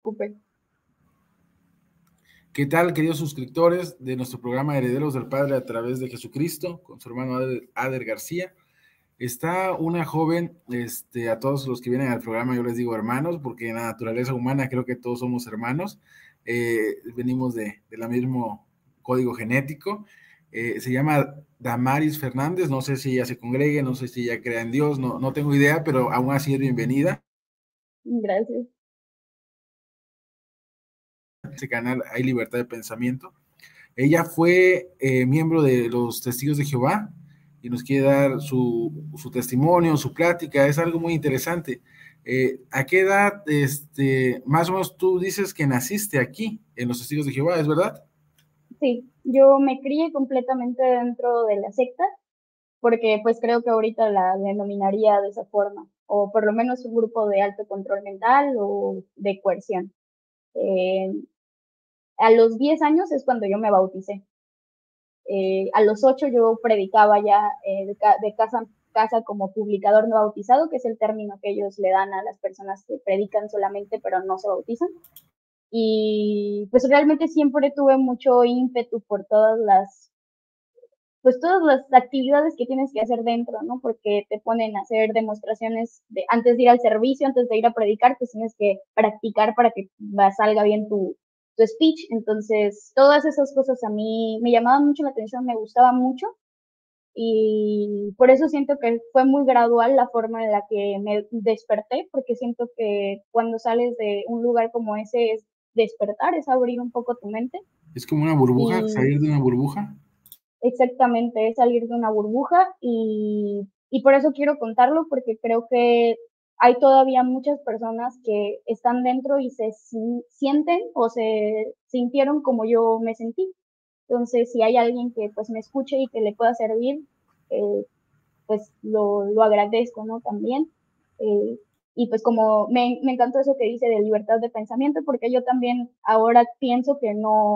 preocupe. ¿Qué tal, queridos suscriptores de nuestro programa Herederos del Padre a través de Jesucristo, con su hermano Ader García? Está una joven, a todos los que vienen al programa yo les digo hermanos, porque en la naturaleza humana creo que todos somos hermanos, venimos de la mismo código genético. Se llama Damaris Fernández, no sé si ella se congregue, no sé si ella crea en Dios, no tengo idea, pero aún así es bienvenida. Gracias. En este canal hay libertad de pensamiento. Ella fue miembro de los Testigos de Jehová y nos quiere dar su testimonio, su plática. Es algo muy interesante. ¿A qué edad, más o menos tú dices que naciste aquí, en los Testigos de Jehová, es verdad? Sí, yo me crié completamente dentro de la secta, porque pues creo que ahorita la denominaría de esa forma, o por lo menos un grupo de alto control mental o de coerción. A los 10 años es cuando yo me bauticé. A los 8 yo predicaba ya de casa en casa como publicador no bautizado, que es el término que ellos le dan a las personas que predican solamente pero no se bautizan. Y pues realmente siempre tuve mucho ímpetu por pues todas las actividades que tienes que hacer dentro, ¿no? Porque te ponen a hacer demostraciones antes de ir al servicio, antes de ir a predicar, pues tienes que practicar para que salga bien tu speech. Entonces, todas esas cosas a mí me llamaban mucho la atención, me gustaba mucho. Y por eso siento que fue muy gradual la forma en la que me desperté, porque siento que cuando sales de un lugar como ese es despertar, es abrir un poco tu mente. Es como una burbuja, Y salir de una burbuja. exactamente, es salir de una burbuja y por eso quiero contarlo, porque creo que hay todavía muchas personas que están dentro y se sienten o se sintieron como yo me sentí. Entonces, si hay alguien que pues me escuche y que le pueda servir, eh, pues lo agradezco, ¿no? También. Eh, y pues como me encantó eso que dice de libertad de pensamiento, porque yo también ahora pienso que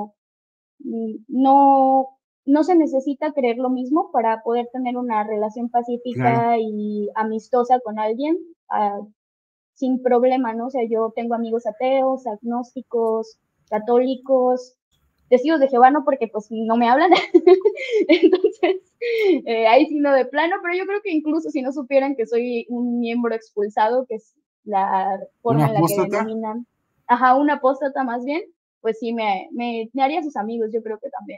no, no se necesita creer lo mismo para poder tener una relación Claro. pacífica y amistosa con alguien, sin problema, ¿no? O sea, yo tengo amigos ateos, agnósticos, católicos, testigos de Jehová, no, porque pues no me hablan. Entonces, ahí sí no de plano, pero yo creo que incluso si no supieran que soy un miembro expulsado, que es la ¿Una forma en la que apóstata? denominan, un apóstata más bien, pues sí me haría sus amigos, yo creo que también.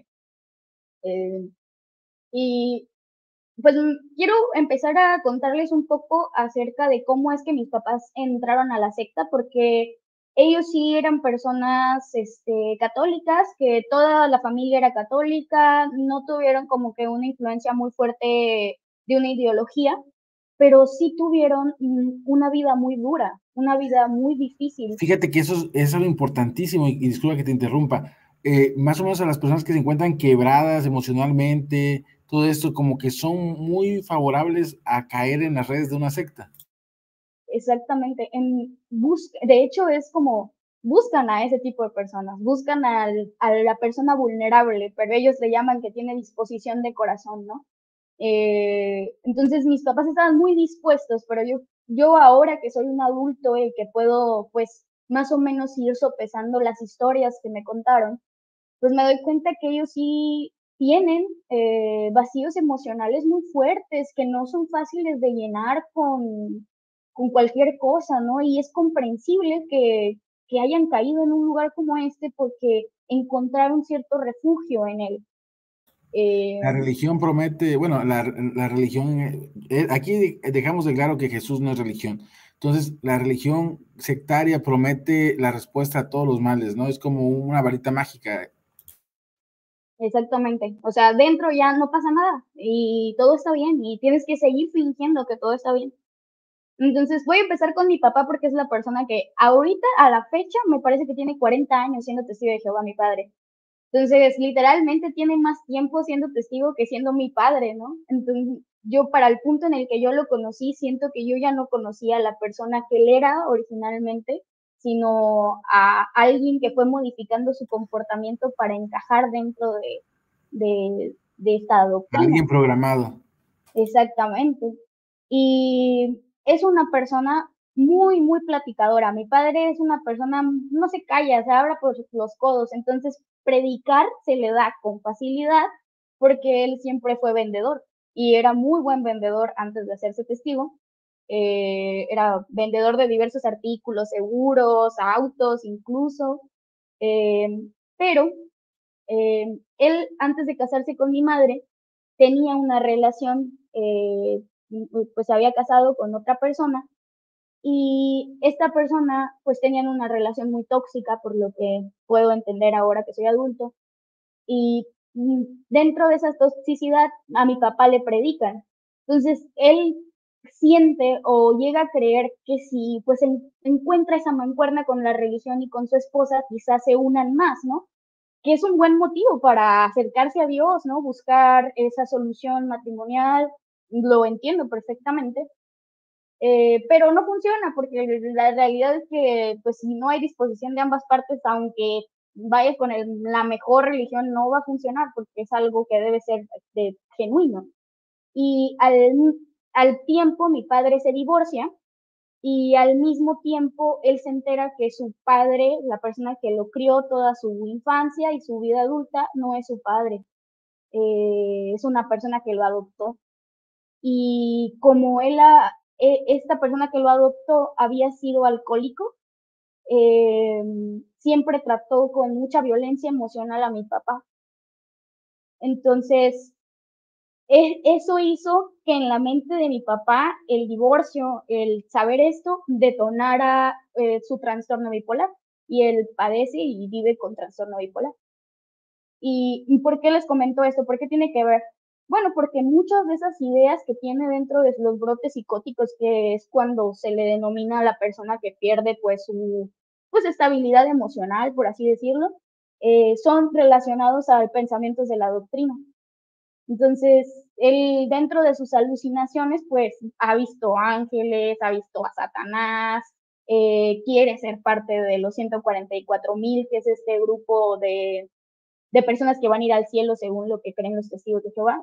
Y pues quiero empezar a contarles un poco acerca de cómo es que mis papás entraron a la secta, porque ellos sí eran personas católicas, que toda la familia era católica, no tuvieron como que una influencia muy fuerte de una ideología, pero sí tuvieron una vida muy dura, una vida muy difícil. Fíjate que eso es algo importantísimo, y disculpa que te interrumpa. Más o menos a las personas que se encuentran quebradas emocionalmente, todo esto, como que son muy favorables a caer en las redes de una secta. Exactamente. De hecho, es como buscan a ese tipo de personas, buscan a la persona vulnerable, pero ellos le llaman que tiene disposición de corazón, ¿no? Entonces mis papás estaban muy dispuestos, pero yo ahora que soy un adulto y que puedo, pues, más o menos ir sopesando las historias que me contaron, pues me doy cuenta que ellos sí tienen vacíos emocionales muy fuertes que no son fáciles de llenar con cualquier cosa, ¿no? Y es comprensible que hayan caído en un lugar como este porque encontraron cierto refugio en él. La Eh, religión promete, bueno, la religión, aquí dejamos de claro que Jesús no es religión. Entonces, la religión sectaria promete la respuesta a todos los males, ¿no? Es como una varita mágica. Exactamente. O sea, dentro ya no pasa nada y todo está bien y tienes que seguir fingiendo que todo está bien. Entonces voy a empezar con mi papá porque es la persona que ahorita a la fecha me parece que tiene 40 años siendo testigo de Jehová, mi padre. Entonces, literalmente tiene más tiempo siendo testigo que siendo mi padre, ¿no? Entonces, yo para el punto en el que yo lo conocí, siento que yo ya no conocía a la persona que él era originalmente, sino a alguien que fue modificando su comportamiento para encajar dentro de esta doctrina. Alguien programado. Exactamente. Y es una persona muy, muy platicadora. Mi padre es una persona, no se calla, se habla por los codos, entonces predicar se le da con facilidad porque él siempre fue vendedor y era muy buen vendedor antes de hacerse testigo. Era vendedor de diversos artículos, seguros, autos incluso, eh, pero él antes de casarse con mi madre tenía una relación, pues se había casado con otra persona y esta persona pues tenían una relación muy tóxica por lo que puedo entender ahora que soy adulto y dentro de esa toxicidad a mi papá le predican. Entonces él siente o llega a creer que si pues encuentra esa mancuerna con la religión y con su esposa, quizás se unan más, ¿no? Que es un buen motivo para acercarse a Dios, ¿no? Buscar esa solución matrimonial, lo entiendo perfectamente, pero no funciona porque la realidad es que pues si no hay disposición de ambas partes, aunque vayas con la mejor religión, no va a funcionar porque es algo que debe ser genuino. Y al tiempo mi padre se divorcia y al mismo tiempo él se entera que su padre, la persona que lo crió toda su infancia y su vida adulta, no es su padre, es una persona que lo adoptó. Y como esta persona que lo adoptó había sido alcohólico, siempre trató con mucha violencia emocional a mi papá. Entonces, eso hizo que en la mente de mi papá el divorcio, el saber esto, detonara su trastorno bipolar. Y él padece y vive con trastorno bipolar. ¿Y por qué les comento esto? ¿Por qué tiene que ver? Bueno, porque muchas de esas ideas que tiene dentro de los brotes psicóticos, que es cuando se le denomina a la persona que pierde pues su pues estabilidad emocional, por así decirlo, son relacionados a pensamientos de la doctrina. Entonces, él dentro de sus alucinaciones, pues ha visto ángeles, ha visto a Satanás, quiere ser parte de los 144,000, que es este grupo de personas que van a ir al cielo según lo que creen los testigos de Jehová,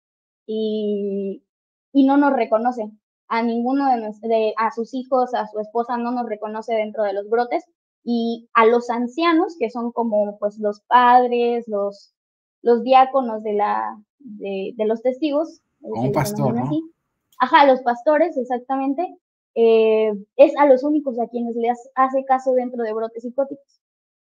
y, y no nos reconoce. A ninguno a sus hijos, a su esposa no nos reconoce dentro de los brotes, y a los ancianos, que son como pues los padres, los diáconos de los testigos, O se un les pastor, denomina ¿no? así. Ajá, los pastores, exactamente, es a los únicos a quienes les hace caso dentro de brotes psicóticos.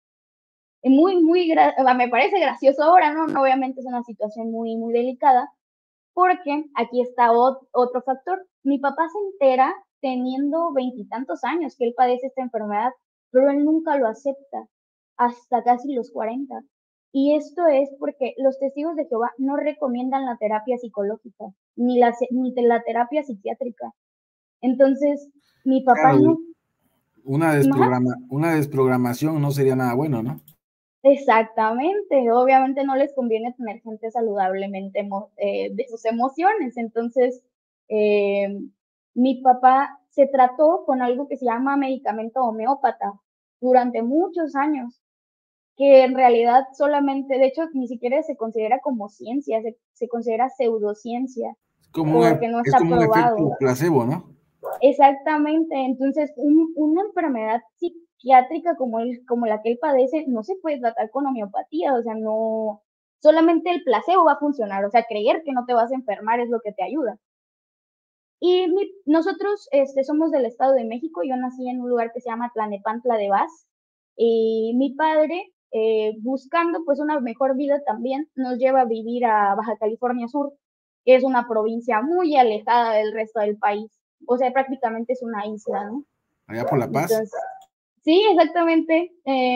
Muy, me parece gracioso ahora, ¿no? Obviamente es una situación muy, muy delicada, porque aquí está otro factor. Mi papá se entera teniendo veintitantos años que él padece esta enfermedad, pero él nunca lo acepta hasta casi los 40. Y esto es porque los testigos de Jehová no recomiendan la terapia psicológica, ni la terapia psiquiátrica. Entonces, mi papá Claro, no, ajá, una desprogramación no sería nada bueno, ¿no? exactamente, obviamente no les conviene tener gente saludablemente de sus emociones. Entonces, eh, mi papá se trató con algo que se llama medicamento homeópata durante muchos años, que en realidad solamente, de hecho, ni siquiera se considera como ciencia, se considera pseudociencia, porque no Es está como un efecto probado. placebo, ¿no? Exactamente, entonces una enfermedad psiquiátrica como la que él padece no se puede tratar con homeopatía, o sea, no, solamente el placebo va a funcionar, o sea, creer que no te vas a enfermar es lo que te ayuda. Y nosotros somos del Estado de México, yo nací en un lugar que se llama Tlanepantla de Vaz, y mi padre, buscando pues una mejor vida también, nos lleva a vivir a Baja California Sur, que es una provincia muy alejada del resto del país, o sea, prácticamente es una isla, ¿no? Allá por La Paz. Entonces, sí, exactamente.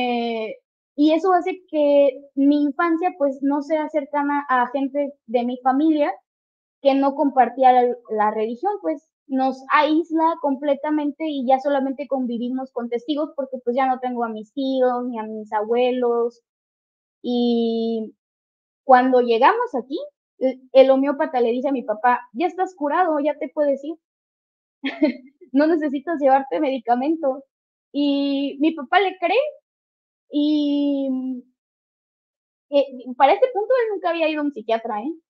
Y eso hace que mi infancia pues no sea cercana a gente de mi familia que no compartía la religión, pues nos aísla completamente y ya solamente convivimos con testigos porque pues ya no tengo a mis tíos ni a mis abuelos. Y cuando llegamos aquí, el homeópata le dice a mi papá, ya estás curado, ya te puedes ir, no necesitas llevarte medicamento. Y mi papá le cree y para este punto él nunca había ido a un psiquiatra, ¿eh?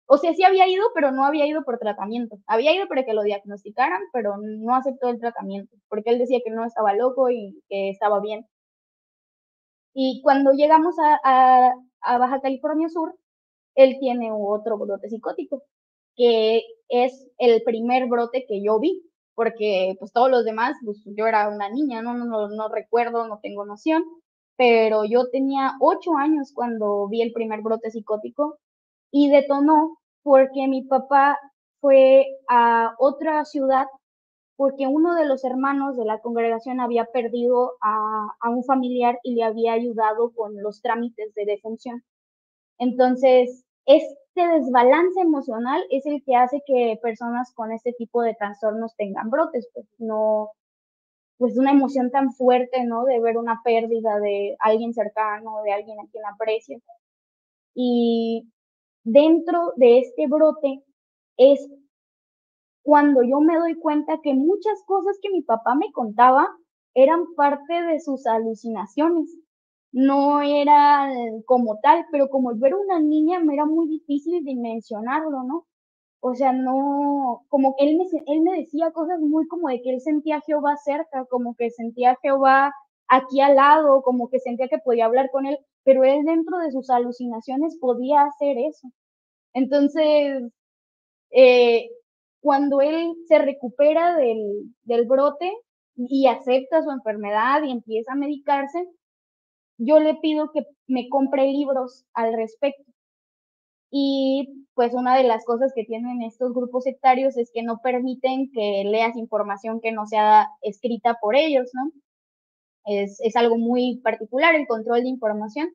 O sea, sí había ido, pero no había ido por tratamiento. Había ido para que lo diagnosticaran, pero no aceptó el tratamiento, porque él decía que no estaba loco y que estaba bien. Y cuando llegamos a Baja California Sur, él tiene otro brote psicótico, que es el primer brote que yo vi, porque pues todos los demás, pues yo era una niña, no recuerdo, no tengo noción, pero yo tenía 8 años cuando vi el primer brote psicótico y detonó porque mi papá fue a otra ciudad porque uno de los hermanos de la congregación había perdido a un familiar y le había ayudado con los trámites de defunción. Entonces, este desbalance emocional es el que hace que personas con este tipo de trastornos tengan brotes, pues no, pues una emoción tan fuerte, ¿no? De ver una pérdida de alguien cercano, de alguien a quien aprecia. Y dentro de este brote es cuando yo me doy cuenta que muchas cosas que mi papá me contaba eran parte de sus alucinaciones. No era como tal, pero como yo era una niña, me era muy difícil dimensionarlo, ¿no? O sea, no, como que él me decía cosas muy como de que él sentía a Jehová cerca, como que sentía a Jehová aquí al lado, como que sentía que podía hablar con él, pero él dentro de sus alucinaciones podía hacer eso. Entonces, eh, cuando él se recupera del brote y acepta su enfermedad y empieza a medicarse, yo le pido que me compre libros al respecto. Y pues una de las cosas que tienen estos grupos sectarios es que no permiten que leas información que no sea escrita por ellos, ¿no? Es algo muy particular el control de información.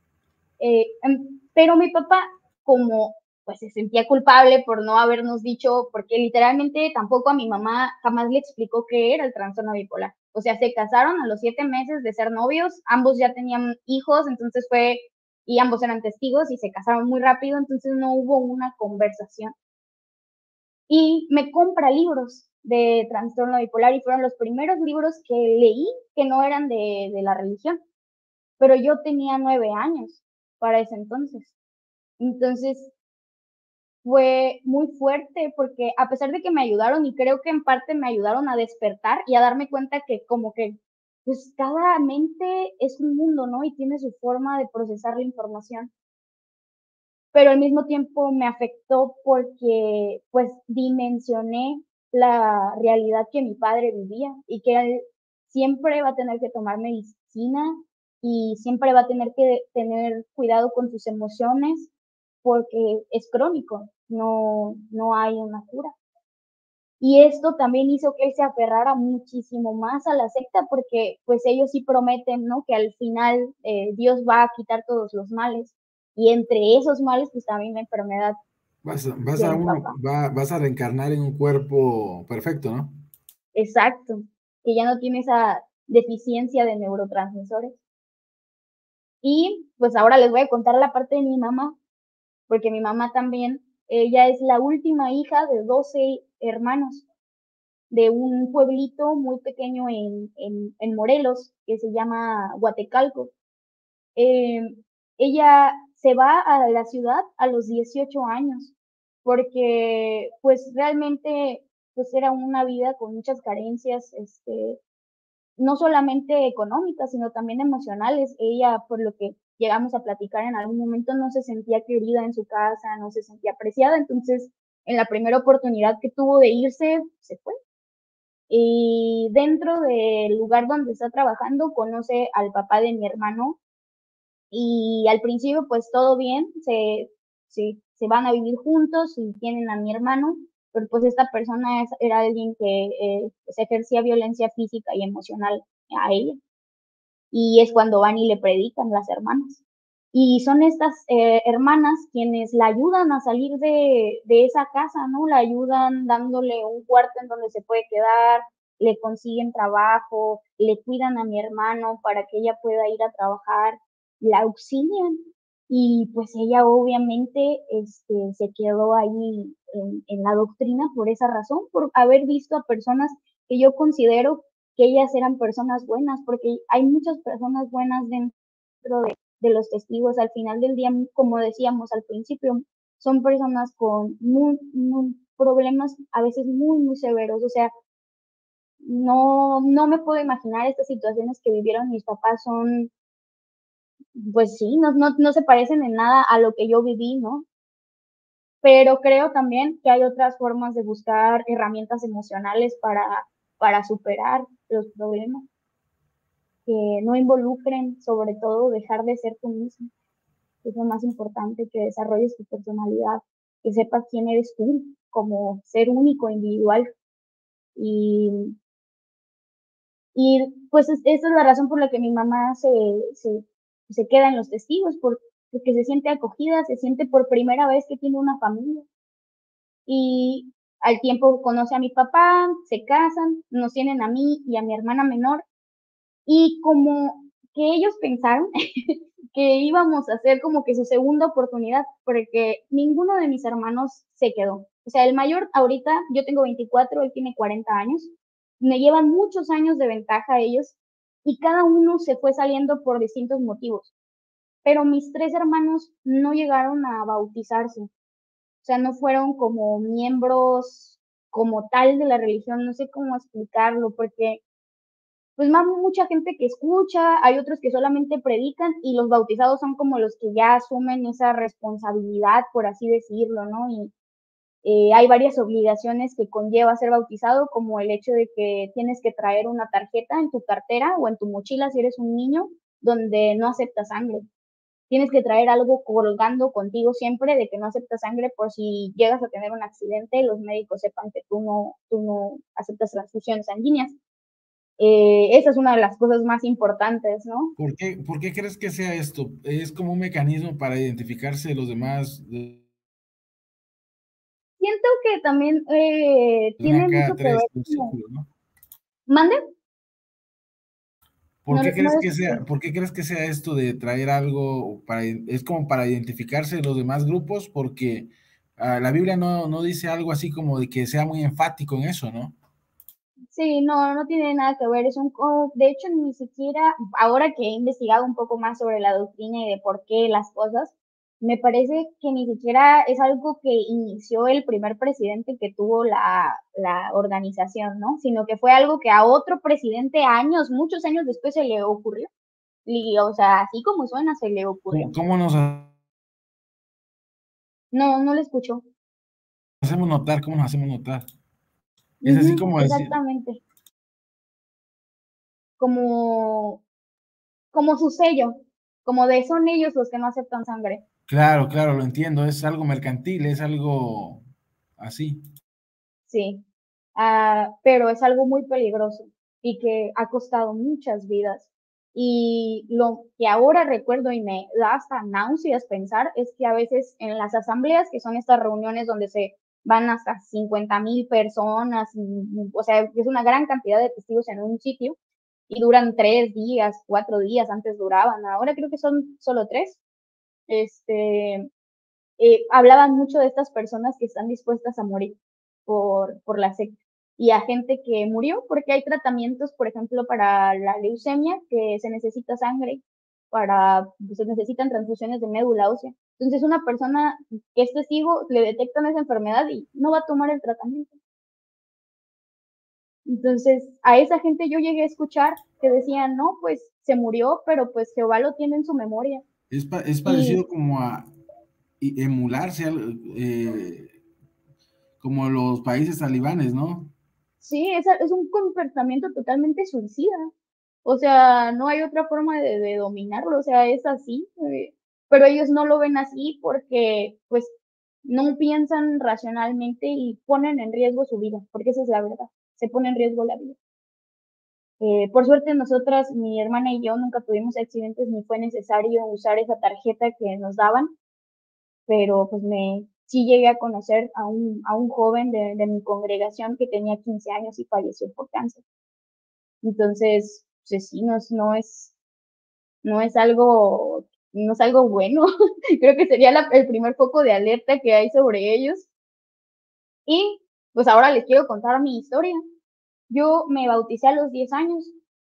Pero mi papá, como pues se sentía culpable por no habernos dicho, porque literalmente tampoco a mi mamá jamás le explicó qué era el trastorno bipolar. O sea, se casaron a los 7 meses de ser novios, ambos ya tenían hijos, entonces y ambos eran testigos y se casaron muy rápido, entonces no hubo una conversación. Y me compra libros de trastorno bipolar y fueron los primeros libros que leí que no eran de la religión, pero yo tenía 9 años para ese entonces. Entonces fue muy fuerte porque a pesar de que me ayudaron y creo que en parte me ayudaron a despertar y a darme cuenta que como que pues cada mente es un mundo, ¿no? Y tiene su forma de procesar la información. Pero al mismo tiempo me afectó porque pues dimensioné la realidad que mi padre vivía y que él siempre va a tener que tomar medicina y siempre va a tener que tener cuidado con sus emociones porque es crónico, no hay una cura. Y esto también hizo que él se aferrara muchísimo más a la secta porque pues ellos sí prometen, ¿no? Que al final Dios va a quitar todos los males. Y entre esos males pues también la enfermedad de mi papá. Vas a reencarnar en un cuerpo perfecto, ¿no? Exacto, que ya no tiene esa deficiencia de neurotransmisores. Y pues ahora les voy a contar la parte de mi mamá, porque mi mamá también, ella es la última hija de 12 hermanos de un pueblito muy pequeño en Morelos, que se llama Huatecalco. Eh, ella se va a la ciudad a los 18 años, porque pues realmente pues era una vida con muchas carencias, no solamente económicas, sino también emocionales. Ella, por lo que llegamos a platicar en algún momento, no se sentía querida en su casa, no se sentía apreciada, entonces en la primera oportunidad que tuvo de irse, se fue. Y dentro del lugar donde está trabajando, conoce al papá de mi hermano y al principio pues todo bien, se van a vivir juntos y tienen a mi hermano, pero pues esta persona era alguien que pues, ejercía violencia física y emocional a ella. Y es cuando van y le predican las hermanas. Y son estas hermanas quienes la ayudan a salir de esa casa, ¿no? La ayudan dándole un cuarto en donde se puede quedar, le consiguen trabajo, le cuidan a mi hermano para que ella pueda ir a trabajar, la auxilian. Y pues ella obviamente se quedó ahí en la doctrina por esa razón, por haber visto a personas que yo considero que ellas eran personas buenas, porque hay muchas personas buenas dentro de los testigos. Al final del día, como decíamos al principio, son personas con problemas a veces muy severos. O sea, no me puedo imaginar estas situaciones que vivieron mis papás. Son, pues sí, no se parecen en nada a lo que yo viví, ¿no? Pero creo también que hay otras formas de buscar herramientas emocionales para superar los problemas, que no involucren, sobre todo, dejar de ser tú mismo, que es lo más importante, que desarrolles tu personalidad, que sepas quién eres tú como ser único, individual. Y, y pues esa es la razón por la que mi mamá se queda en los testigos, porque se siente acogida, se siente por primera vez que tiene una familia. Y al tiempo conoce a mi papá, se casan, nos tienen a mí y a mi hermana menor, y como que ellos pensaron que íbamos a hacer como que su segunda oportunidad, porque ninguno de mis hermanos se quedó. O sea, el mayor ahorita, yo tengo 24, él tiene 40 años, me llevan muchos años de ventaja ellos, y cada uno se fue saliendo por distintos motivos, pero mis 3 hermanos no llegaron a bautizarse. O sea, no fueron como miembros como tal de la religión, no sé cómo explicarlo, porque pues más mucha gente que escucha, hay otros que solamente predican, y los bautizados son como los que ya asumen esa responsabilidad, por así decirlo, ¿no? Y hay varias obligaciones que conlleva ser bautizado, como el hecho de que tienes que traer una tarjeta en tu cartera o en tu mochila si eres un niño, donde no acepta sangre. Tienes que traer algo colgando contigo siempre de que no aceptas sangre, por si llegas a tener un accidente, los médicos sepan que tú no aceptas transfusiones sanguíneas. Esa es una de las cosas más importantes, ¿no? Por qué crees que sea esto? ¿Es como un mecanismo para identificarse de los demás? Siento que también Ven tiene acá, mucho que ver tres, un como... círculo, ¿no? ¿Mande? ¿Por qué No crees lo que sea, escuché. por qué crees que sea esto de traer algo para, es como para identificarse de los demás grupos? Porque la Biblia no dice algo así como de que sea muy enfático en eso, ¿no? Sí, no tiene nada que ver. De hecho, ni siquiera, ahora que he investigado un poco más sobre la doctrina y de por qué las cosas, me parece que ni siquiera es algo que inició el primer presidente que tuvo la organización, ¿no? Sino que fue algo que a otro presidente años, muchos años después se le ocurrió. Y, o sea, así como suena, se le ocurrió. ¿Cómo nos No le escuchó. hacemos notar? ¿Cómo nos hacemos notar? Es así Ujú, como decir, exactamente. Como, como su sello, como de son ellos los que no aceptan sangre. claro, claro, lo entiendo, es algo mercantil, es algo así. Sí, pero es algo muy peligroso y que ha costado muchas vidas. Y lo que ahora recuerdo y me da hasta náuseas pensar es que a veces en las asambleas, que son estas reuniones donde se van hasta 50,000 personas, o sea, es una gran cantidad de testigos en un sitio y duran 3 días, 4 días, antes duraban, ahora creo que son solo 3. Este, hablaban mucho de estas personas que están dispuestas a morir por la secta, y a gente que murió porque hay tratamientos, por ejemplo, para la leucemia, que se necesita sangre, pues, se necesitan transfusiones de médula ósea. Entonces, una persona que es testigo, le detectan esa enfermedad y no va a tomar el tratamiento. Entonces, a esa gente yo llegué a escuchar que decían, no, pues se murió, pero pues Jehová lo tiene en su memoria. Es parecido Y como a emularse, como los países talibanes, ¿no? sí, es un comportamiento totalmente suicida. O sea, no hay otra forma de dominarlo, o sea, es así, pero ellos no lo ven así porque, pues, no piensan racionalmente y ponen en riesgo su vida, porque esa es la verdad, se pone en riesgo la vida. Por suerte nosotras, mi hermana y yo, nunca tuvimos accidentes ni fue necesario usar esa tarjeta que nos daban, pero pues sí llegué a conocer a un joven de mi congregación que tenía 15 años y falleció por cáncer. Entonces, pues sí, no es algo, no es algo bueno. Creo que sería el primer foco de alerta que hay sobre ellos. Y pues ahora les quiero contar mi historia. Yo me bauticé a los 10 años.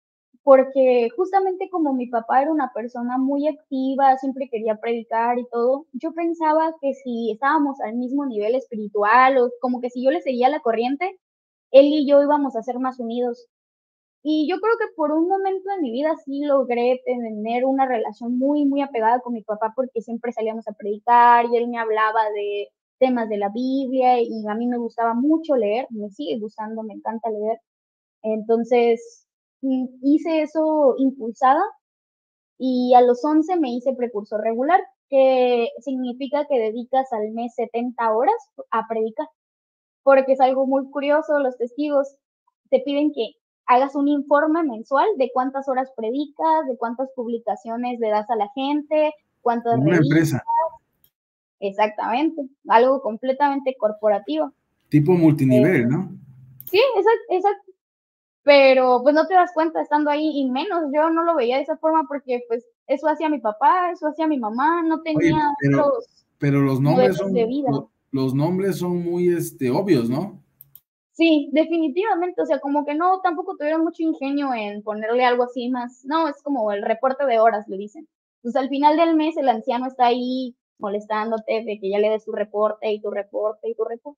porque justamente como mi papá era una persona muy activa, siempre quería predicar y todo, yo pensaba que si estábamos al mismo nivel espiritual o como que si yo le seguía la corriente, él y yo íbamos a ser más unidos. Y yo creo que por un momento de mi vida sí logré tener una relación muy, muy apegada con mi papá porque siempre salíamos a predicar y él me hablaba de temas de la Biblia y a mí me gustaba mucho leer, me sigue gustando, me encanta leer. Entonces, hice eso impulsada y a los 11 me hice precursor regular, que significa que dedicas al mes 70 horas a predicar, porque es algo muy curioso, los testigos te piden que hagas un informe mensual de cuántas horas predicas, de cuántas publicaciones le das a la gente, cuántas Como una revistas, empresa, exactamente, algo completamente corporativo. tipo multinivel, Eh, ¿no? sí, exacto. Pero pues no te das cuenta estando ahí y menos, yo no lo veía de esa forma porque pues eso hacía mi papá, eso hacía mi mamá, no Oye, tenía pero, otros pero los nombres modelos de son, vida. los nombres son muy, obvios, ¿no? Sí, definitivamente, o sea, como que no, tampoco tuvieron mucho ingenio en ponerle algo así más, no, es como el reporte de horas, le dicen. Pues al final del mes el anciano está ahí molestándote de que ya le des tu reporte y tu reporte y tu reporte.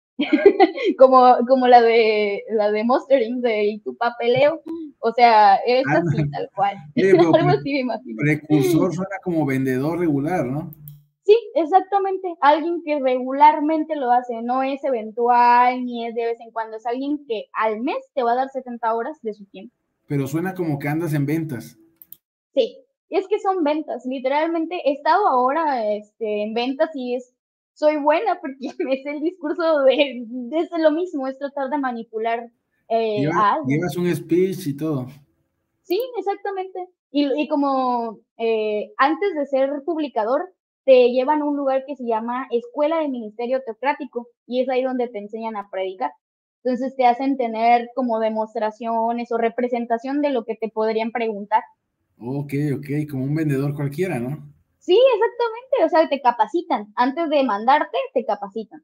Como la de Monster Inc. de y tu papeleo, o sea, es Ah, así, tal cual. oye, pero Algo así me imagino. precursor suena como vendedor regular, ¿no? Sí, exactamente. Alguien que regularmente lo hace, no es eventual ni es de vez en cuando, es alguien que al mes te va a dar 70 horas de su tiempo. Pero suena como que andas en ventas. Sí, y es que son ventas. Literalmente he estado ahora en ventas y soy buena porque me sé el discurso de lo mismo, es tratar de manipular a alguien. Llevas un speech y todo. Sí, exactamente. Y como antes de ser publicador, te llevan a un lugar que se llama Escuela de Ministerio Teocrático y es ahí donde te enseñan a predicar. Entonces te hacen tener como demostraciones o representación de lo que te podrían preguntar. Ok, ok, como un vendedor cualquiera, ¿no? Sí, exactamente. O sea, te capacitan. Antes de mandarte, te capacitan.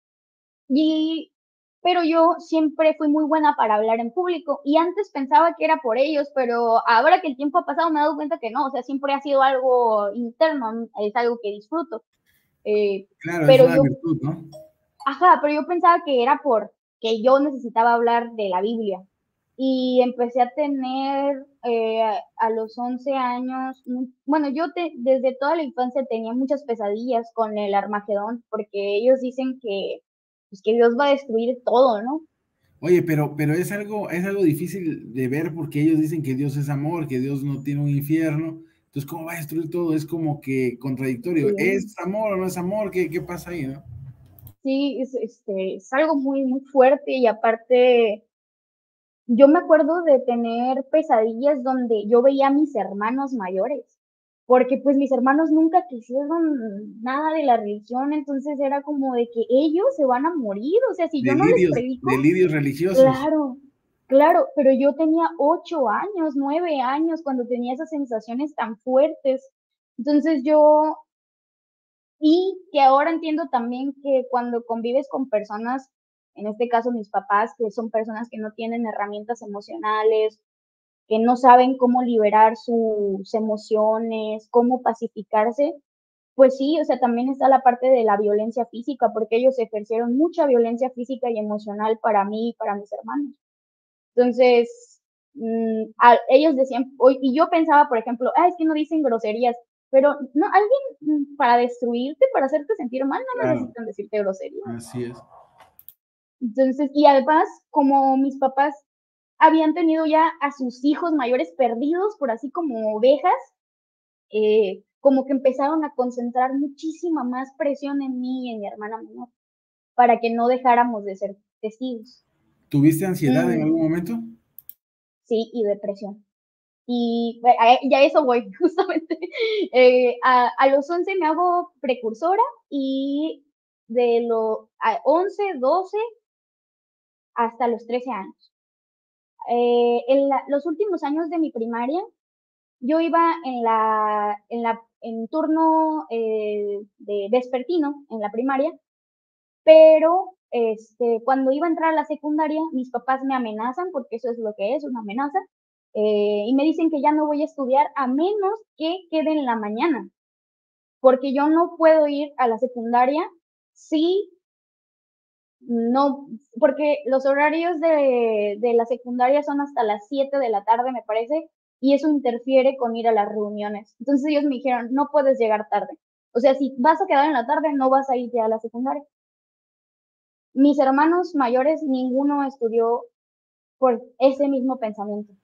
Y, pero yo siempre fui muy buena para hablar en público y antes pensaba que era por ellos, pero ahora que el tiempo ha pasado me he dado cuenta que no, o sea, siempre ha sido algo interno, es algo que disfruto. Eh, Claro, es pero una yo, virtud, ¿no? ajá, pero yo pensaba que era porque yo necesitaba hablar de la Biblia. Y empecé a tener a los 11 años, bueno, desde toda la infancia tenía muchas pesadillas con el Armagedón, porque ellos dicen que, pues, que Dios va a destruir todo, ¿no? Oye, pero es algo difícil de ver porque ellos dicen que Dios es amor, que Dios no tiene un infierno. Entonces, ¿cómo va a destruir todo? Es como que contradictorio. Sí, ¿Es amor o no es amor? ¿Qué pasa ahí, no? sí, es algo muy, muy fuerte y aparte, yo me acuerdo de tener pesadillas donde yo veía a mis hermanos mayores, porque pues mis hermanos nunca quisieron nada de la religión, entonces era como de que ellos se van a morir, o sea, si yo no les predico, Delirios religiosos. claro, claro, pero yo tenía 8 años, 9 años cuando tenía esas sensaciones tan fuertes. Entonces y que ahora entiendo también que cuando convives con personas, en este caso mis papás, que son personas que no tienen herramientas emocionales, que no saben cómo liberar sus emociones, cómo pacificarse, pues sí, o sea, también está la parte de la violencia física, porque ellos ejercieron mucha violencia física y emocional para mí y para mis hermanos. Entonces, ellos decían, y yo pensaba, por ejemplo, es que no dicen groserías, pero no, alguien para destruirte, para hacerte sentir mal, no Claro, necesitan decirte groserías. así es. Entonces, y además, como mis papás habían tenido ya a sus hijos mayores perdidos por así como ovejas, como que empezaron a concentrar muchísima más presión en mí y en mi hermana menor, para que no dejáramos de ser testigos. ¿Tuviste ansiedad en Mm, algún momento? sí, y depresión. Y ya a eso voy, justamente. A los 11 me hago precursora y de los 11, 12 hasta los 13 años. Los últimos años de mi primaria, yo iba en turno de vespertino en la primaria, pero cuando iba a entrar a la secundaria, mis papás me amenazan, porque eso es lo que es, una amenaza, y me dicen que ya no voy a estudiar a menos que quede en la mañana, porque yo no puedo ir a la secundaria si no, porque los horarios de la secundaria son hasta las 7 de la tarde, me parece, y eso interfiere con ir a las reuniones. Entonces ellos me dijeron, no puedes llegar tarde. O sea, si vas a quedar en la tarde, no vas a ir ya a la secundaria. Mis hermanos mayores, ninguno estudió por ese mismo pensamiento.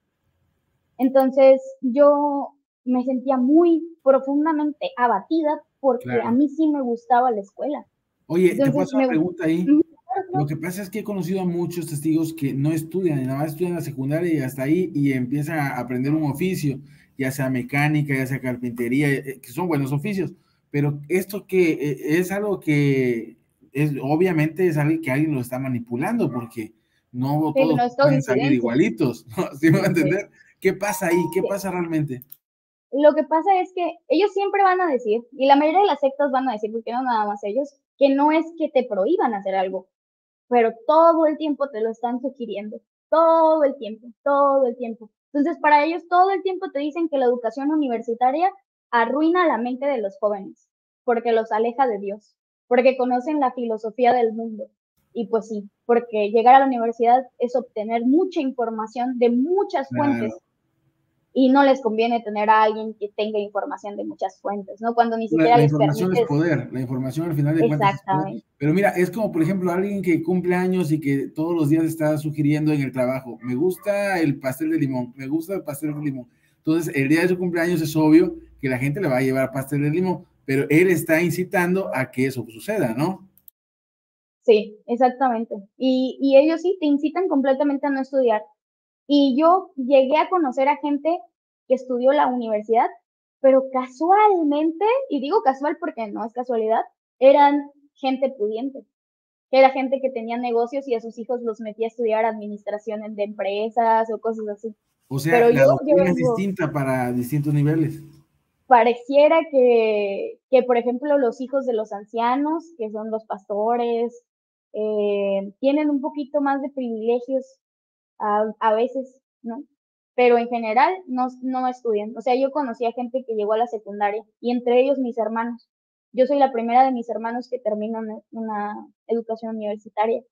Entonces yo me sentía muy profundamente abatida porque a Claro. mí sí me gustaba la escuela. Oye, te puedo Entonces hacer una pregunta ahí. Lo claro, que pasa es que he conocido a muchos testigos que no estudian, y nada más estudian la secundaria y hasta ahí, y empiezan a aprender un oficio, ya sea mecánica, ya sea carpintería, que son buenos oficios, pero esto que es algo que es, obviamente es algo que alguien lo está manipulando, porque no sí, todos no es pueden salir coincidencia. igualitos, ¿no? ¿Sí me va a Sí, entender? ¿Qué pasa ahí? ¿Qué sí. pasa realmente? Lo que pasa es que ellos siempre van a decir, y la mayoría de las sectas van a decir, porque no nada más ellos, que no es que te prohíban hacer algo, pero todo el tiempo te lo están sugiriendo, todo el tiempo, todo el tiempo. Entonces, para ellos todo el tiempo te dicen que la educación universitaria arruina la mente de los jóvenes, porque los aleja de Dios, porque conocen la filosofía del mundo. Y pues sí, porque llegar a la universidad es obtener mucha información de muchas fuentes Claro. y no les conviene tener a alguien que tenga información de muchas fuentes, ¿no? Cuando ni siquiera La les información es permites. poder, la información al final de cuentas es poder. Exactamente. Pero mira, es como por ejemplo alguien que cumple años y que todos los días está sugiriendo en el trabajo, me gusta el pastel de limón, me gusta el pastel de limón. Entonces, el día de su cumpleaños es obvio que la gente le va a llevar pastel de limón, pero él está incitando a que eso suceda, ¿no? Sí, exactamente. Y ellos sí te incitan completamente a no estudiar. Y yo llegué a conocer a gente que estudió la universidad, pero casualmente, y digo casual porque no es casualidad, eran gente pudiente. Era gente que tenía negocios y a sus hijos los metía a estudiar administración de empresas o cosas así. O sea, Pero la yo doctrina es vengo, distinta para distintos niveles. pareciera que, por ejemplo, los hijos de los ancianos, que son los pastores, tienen un poquito más de privilegios a veces, ¿no? Pero en general no estudian. O sea, yo conocí a gente que llegó a la secundaria y entre ellos mis hermanos. Yo soy la primera de mis hermanos que termina una educación universitaria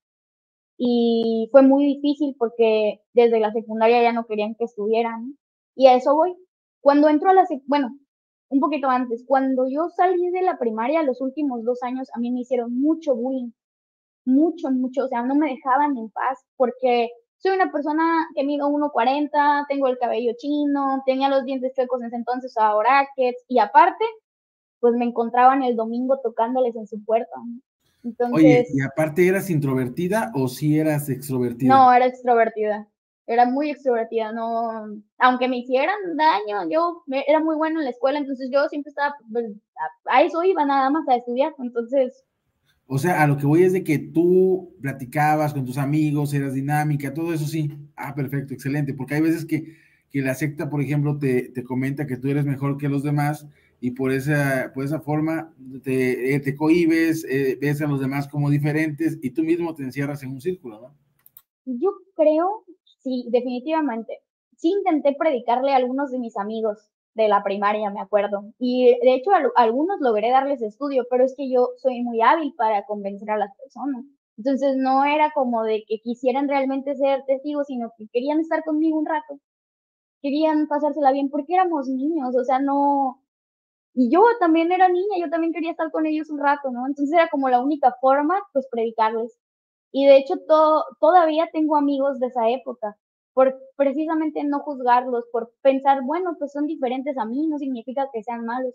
y fue muy difícil porque desde la secundaria ya no querían que estuvieran, ¿no? Y a eso voy. Cuando entro a bueno, un poquito antes, cuando yo salí de la primaria, los últimos 2 años, a mí me hicieron mucho bullying, mucho, mucho, o sea, no me dejaban en paz porque soy una persona que mido 1,40, tengo el cabello chino, tenía los dientes chuecos en ese entonces, usaba brackets, y aparte, pues me encontraban el domingo tocándoles en su puerta, ¿no? Oye, ¿y Entonces, aparte eras introvertida o sí eras extrovertida? no, era extrovertida. Era muy extrovertida, no, aunque me hicieran daño, era muy buena en la escuela, entonces yo siempre estaba, pues, a eso iba nada más a estudiar, entonces, O sea, a lo que voy es de que tú platicabas con tus amigos, eras dinámica, todo eso sí. Ah, perfecto, excelente. Porque hay veces que la secta, por ejemplo, te comenta que tú eres mejor que los demás y por esa forma te cohibes, ves a los demás como diferentes y tú mismo te encierras en un círculo, ¿no? yo creo, sí, definitivamente. Sí intenté predicarle a algunos de mis amigos de la primaria, me acuerdo. Y de hecho a algunos logré darles estudio, pero es que yo soy muy hábil para convencer a las personas. Entonces no era como de que quisieran realmente ser testigos, sino que querían estar conmigo un rato, querían pasársela bien porque éramos niños, o sea, no. Y yo también era niña, yo también quería estar con ellos un rato, ¿no? Entonces era como la única forma, pues predicarles. Y de hecho todavía tengo amigos de esa época, por precisamente no juzgarlos, por pensar, bueno, pues son diferentes a mí, no significa que sean malos.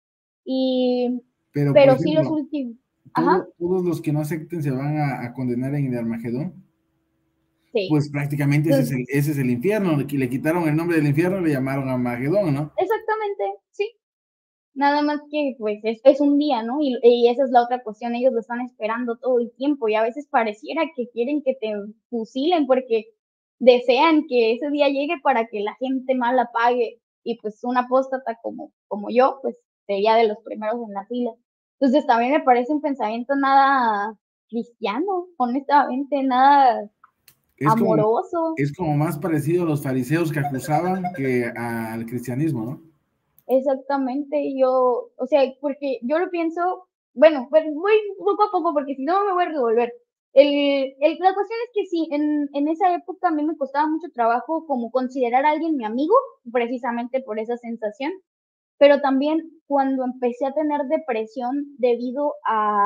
Y, Pero, por pero sí los ejemplo, últimos, ajá, todos los que no acepten se van a condenar en el Armagedón. sí. Pues prácticamente Entonces, ese es el infierno. Le quitaron el nombre del infierno y le llamaron Armagedón, ¿no? exactamente, sí. Nada más que pues es un día, ¿no? Y esa es la otra cuestión, ellos lo están esperando todo el tiempo y a veces pareciera que quieren que te fusilen porque desean que ese día llegue para que la gente mala pague y pues un apóstata como yo, pues sería de los primeros en la fila. Entonces también me parece un pensamiento nada cristiano, honestamente, nada, Es como, amoroso. es como más parecido a los fariseos que acusaban que al cristianismo, ¿no? Exactamente, yo, o sea, porque yo lo pienso, bueno, pues voy poco a poco porque si no me voy a revolver. La cuestión es que sí, en esa época a mí me costaba mucho trabajo como considerar a alguien mi amigo, precisamente por esa sensación, pero también cuando empecé a tener depresión debido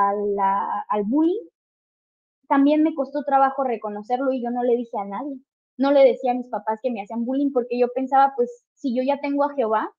al bullying, también me costó trabajo reconocerlo y yo no le dije a nadie. No le decía a mis papás que me hacían bullying porque yo pensaba, pues, si yo ya tengo a Jehová,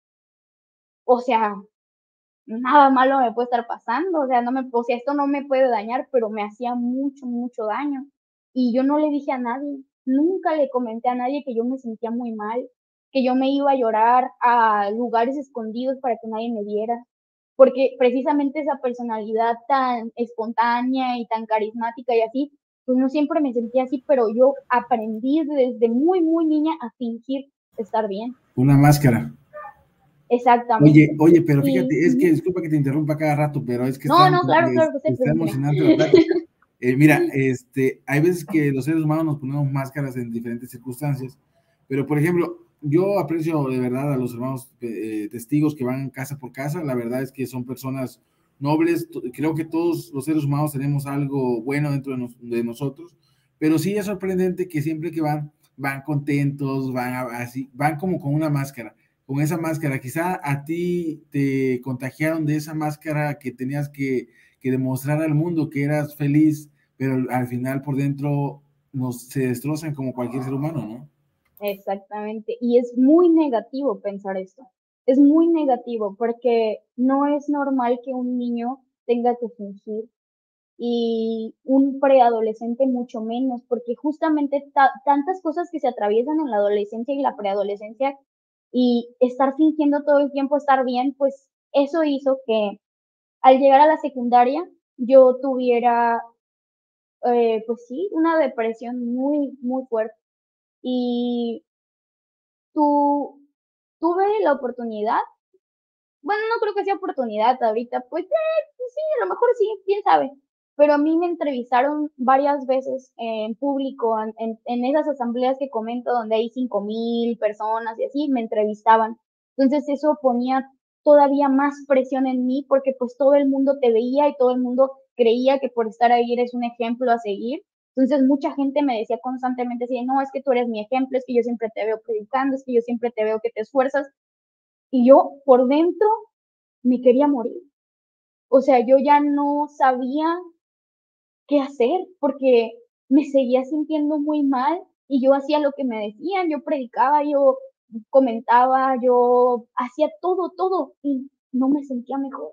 o sea, nada malo me puede estar pasando, o sea, no me, o sea, esto no me puede dañar, pero me hacía mucho, mucho daño. Y yo no le dije a nadie, nunca le comenté a nadie que yo me sentía muy mal, que yo me iba a llorar a lugares escondidos para que nadie me viera, porque precisamente esa personalidad tan espontánea y tan carismática y así, pues no siempre me sentía así, pero yo aprendí desde muy, muy niña a fingir estar bien. Una máscara. Exactamente. Oye, pero Y fíjate, es que disculpa que te interrumpa cada rato, pero es que no, no, claro, claro, usted está pregúnteme. emocionante la plática. Mira, hay veces que los seres humanos nos ponemos máscaras en diferentes circunstancias, pero por ejemplo, yo aprecio de verdad a los hermanos testigos que van casa por casa. La verdad es que son personas nobles. Creo que todos los seres humanos tenemos algo bueno dentro de nosotros, pero sí es sorprendente que siempre que van contentos, así, van como con una máscara, con esa máscara. Quizá a ti te contagiaron de esa máscara que tenías que demostrar al mundo que eras feliz, pero al final por dentro se destrozan como cualquier ser humano, ¿no? Exactamente. Y es muy negativo pensar esto. Es muy negativo porque no es normal que un niño tenga que fingir y un preadolescente mucho menos, porque justamente tantas cosas que se atraviesan en la adolescencia y la preadolescencia y estar fingiendo todo el tiempo estar bien, pues eso hizo que al llegar a la secundaria yo tuviera, pues sí, una depresión muy, muy fuerte. Y tu tuve la oportunidad, bueno, no creo que sea oportunidad ahorita, pues sí, a lo mejor sí, quién sabe, pero a mí me entrevistaron varias veces en público, en esas asambleas que comento donde hay 5,000 personas y así, me entrevistaban. Entonces eso ponía todavía más presión en mí porque pues todo el mundo te veía y todo el mundo creía que por estar ahí eres un ejemplo a seguir. Entonces mucha gente me decía constantemente así, no, es que tú eres mi ejemplo, es que yo siempre te veo predicando, es que yo siempre te veo que te esfuerzas. Y yo por dentro me quería morir. O sea, yo ya no sabía qué hacer porque me seguía sintiendo muy mal y yo hacía lo que me decían, yo predicaba, yo comentaba, yo hacía todo, todo y no me sentía mejor.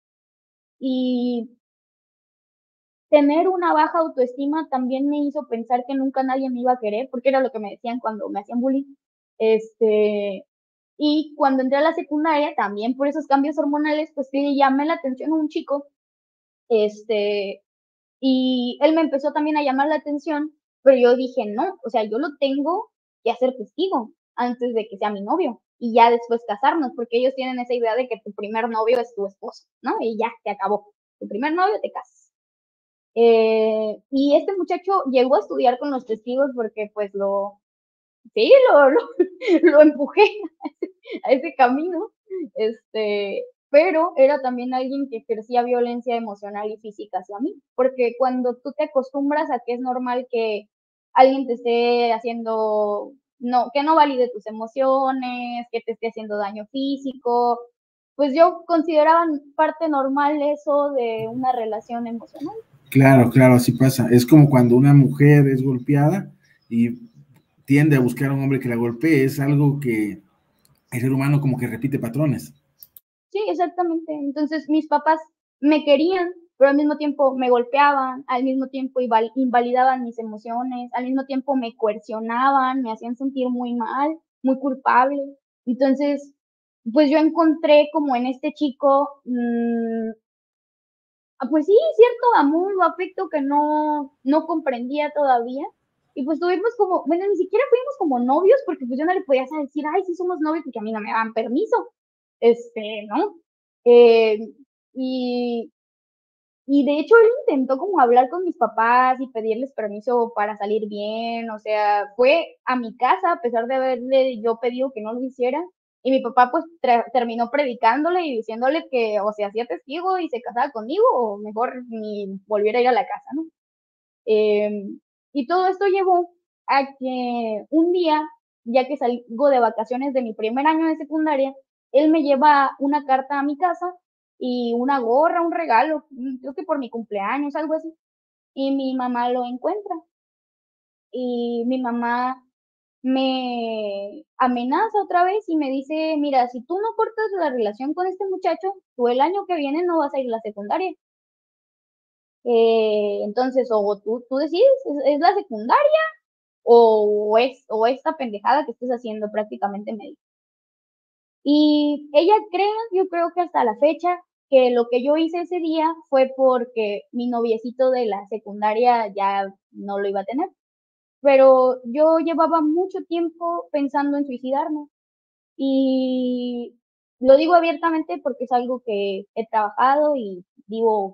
Y tener una baja autoestima también me hizo pensar que nunca nadie me iba a querer, porque era lo que me decían cuando me hacían bullying. Este, y cuando entré a la secundaria, también por esos cambios hormonales, pues sí le llamé la atención a un chico, este, y él me empezó también a llamar la atención, pero yo dije, no, o sea, yo lo tengo que hacer testigo antes de que sea mi novio y ya después casarnos, porque ellos tienen esa idea de que tu primer novio es tu esposo, ¿no? Y ya, te acabó. Tu primer novio te casas. Y este muchacho llegó a estudiar con los testigos porque pues sí, lo empujé a ese camino, pero era también alguien que ejercía violencia emocional y física hacia mí, porque cuando tú te acostumbras a que es normal que alguien te esté haciendo, no, que no valide tus emociones, que te esté haciendo daño físico, pues yo consideraba parte normal eso de una relación emocional. Claro, claro, así pasa. Es como cuando una mujer es golpeada y tiende a buscar a un hombre que la golpee. Es algo que el ser humano como que repite patrones. Sí, exactamente. Entonces mis papás me querían, pero al mismo tiempo me golpeaban, al mismo tiempo invalidaban mis emociones, al mismo tiempo me coercionaban, me hacían sentir muy mal, muy culpable. Entonces, pues yo encontré como en este chico, pues sí, cierto amor o afecto que no comprendía todavía. Y pues tuvimos como, bueno, ni siquiera fuimos como novios, porque pues yo no le podía decir, ay, sí somos novios, porque a mí no me daban permiso. ¿No? Eh, y, Y de hecho él intentó como hablar con mis papás y pedirles permiso para salir bien, o sea, fue a mi casa a pesar de haberle yo pedido que no lo hiciera. Y mi papá pues terminó predicándole y diciéndole que o se hacía testigo y se casaba conmigo o mejor ni volviera a ir a la casa, ¿no? Eh, y todo esto llevó a que un día, ya que salgo de vacaciones de mi primer año de secundaria, él me lleva una carta a mi casa y una gorra, un regalo, creo que por mi cumpleaños, algo así. Y mi mamá lo encuentra y mi mamá me amenaza otra vez y me dice, mira, si tú no cortas la relación con este muchacho, tú el año que viene no vas a ir a la secundaria. Entonces, o tú decides, es la secundaria o esta pendejada que estés haciendo prácticamente me dijo. Y ella cree, yo creo que hasta la fecha, que lo que yo hice ese día fue porque mi noviecito de la secundaria ya no lo iba a tener. Pero yo llevaba mucho tiempo pensando en suicidarme y lo digo abiertamente porque es algo que he trabajado y vivo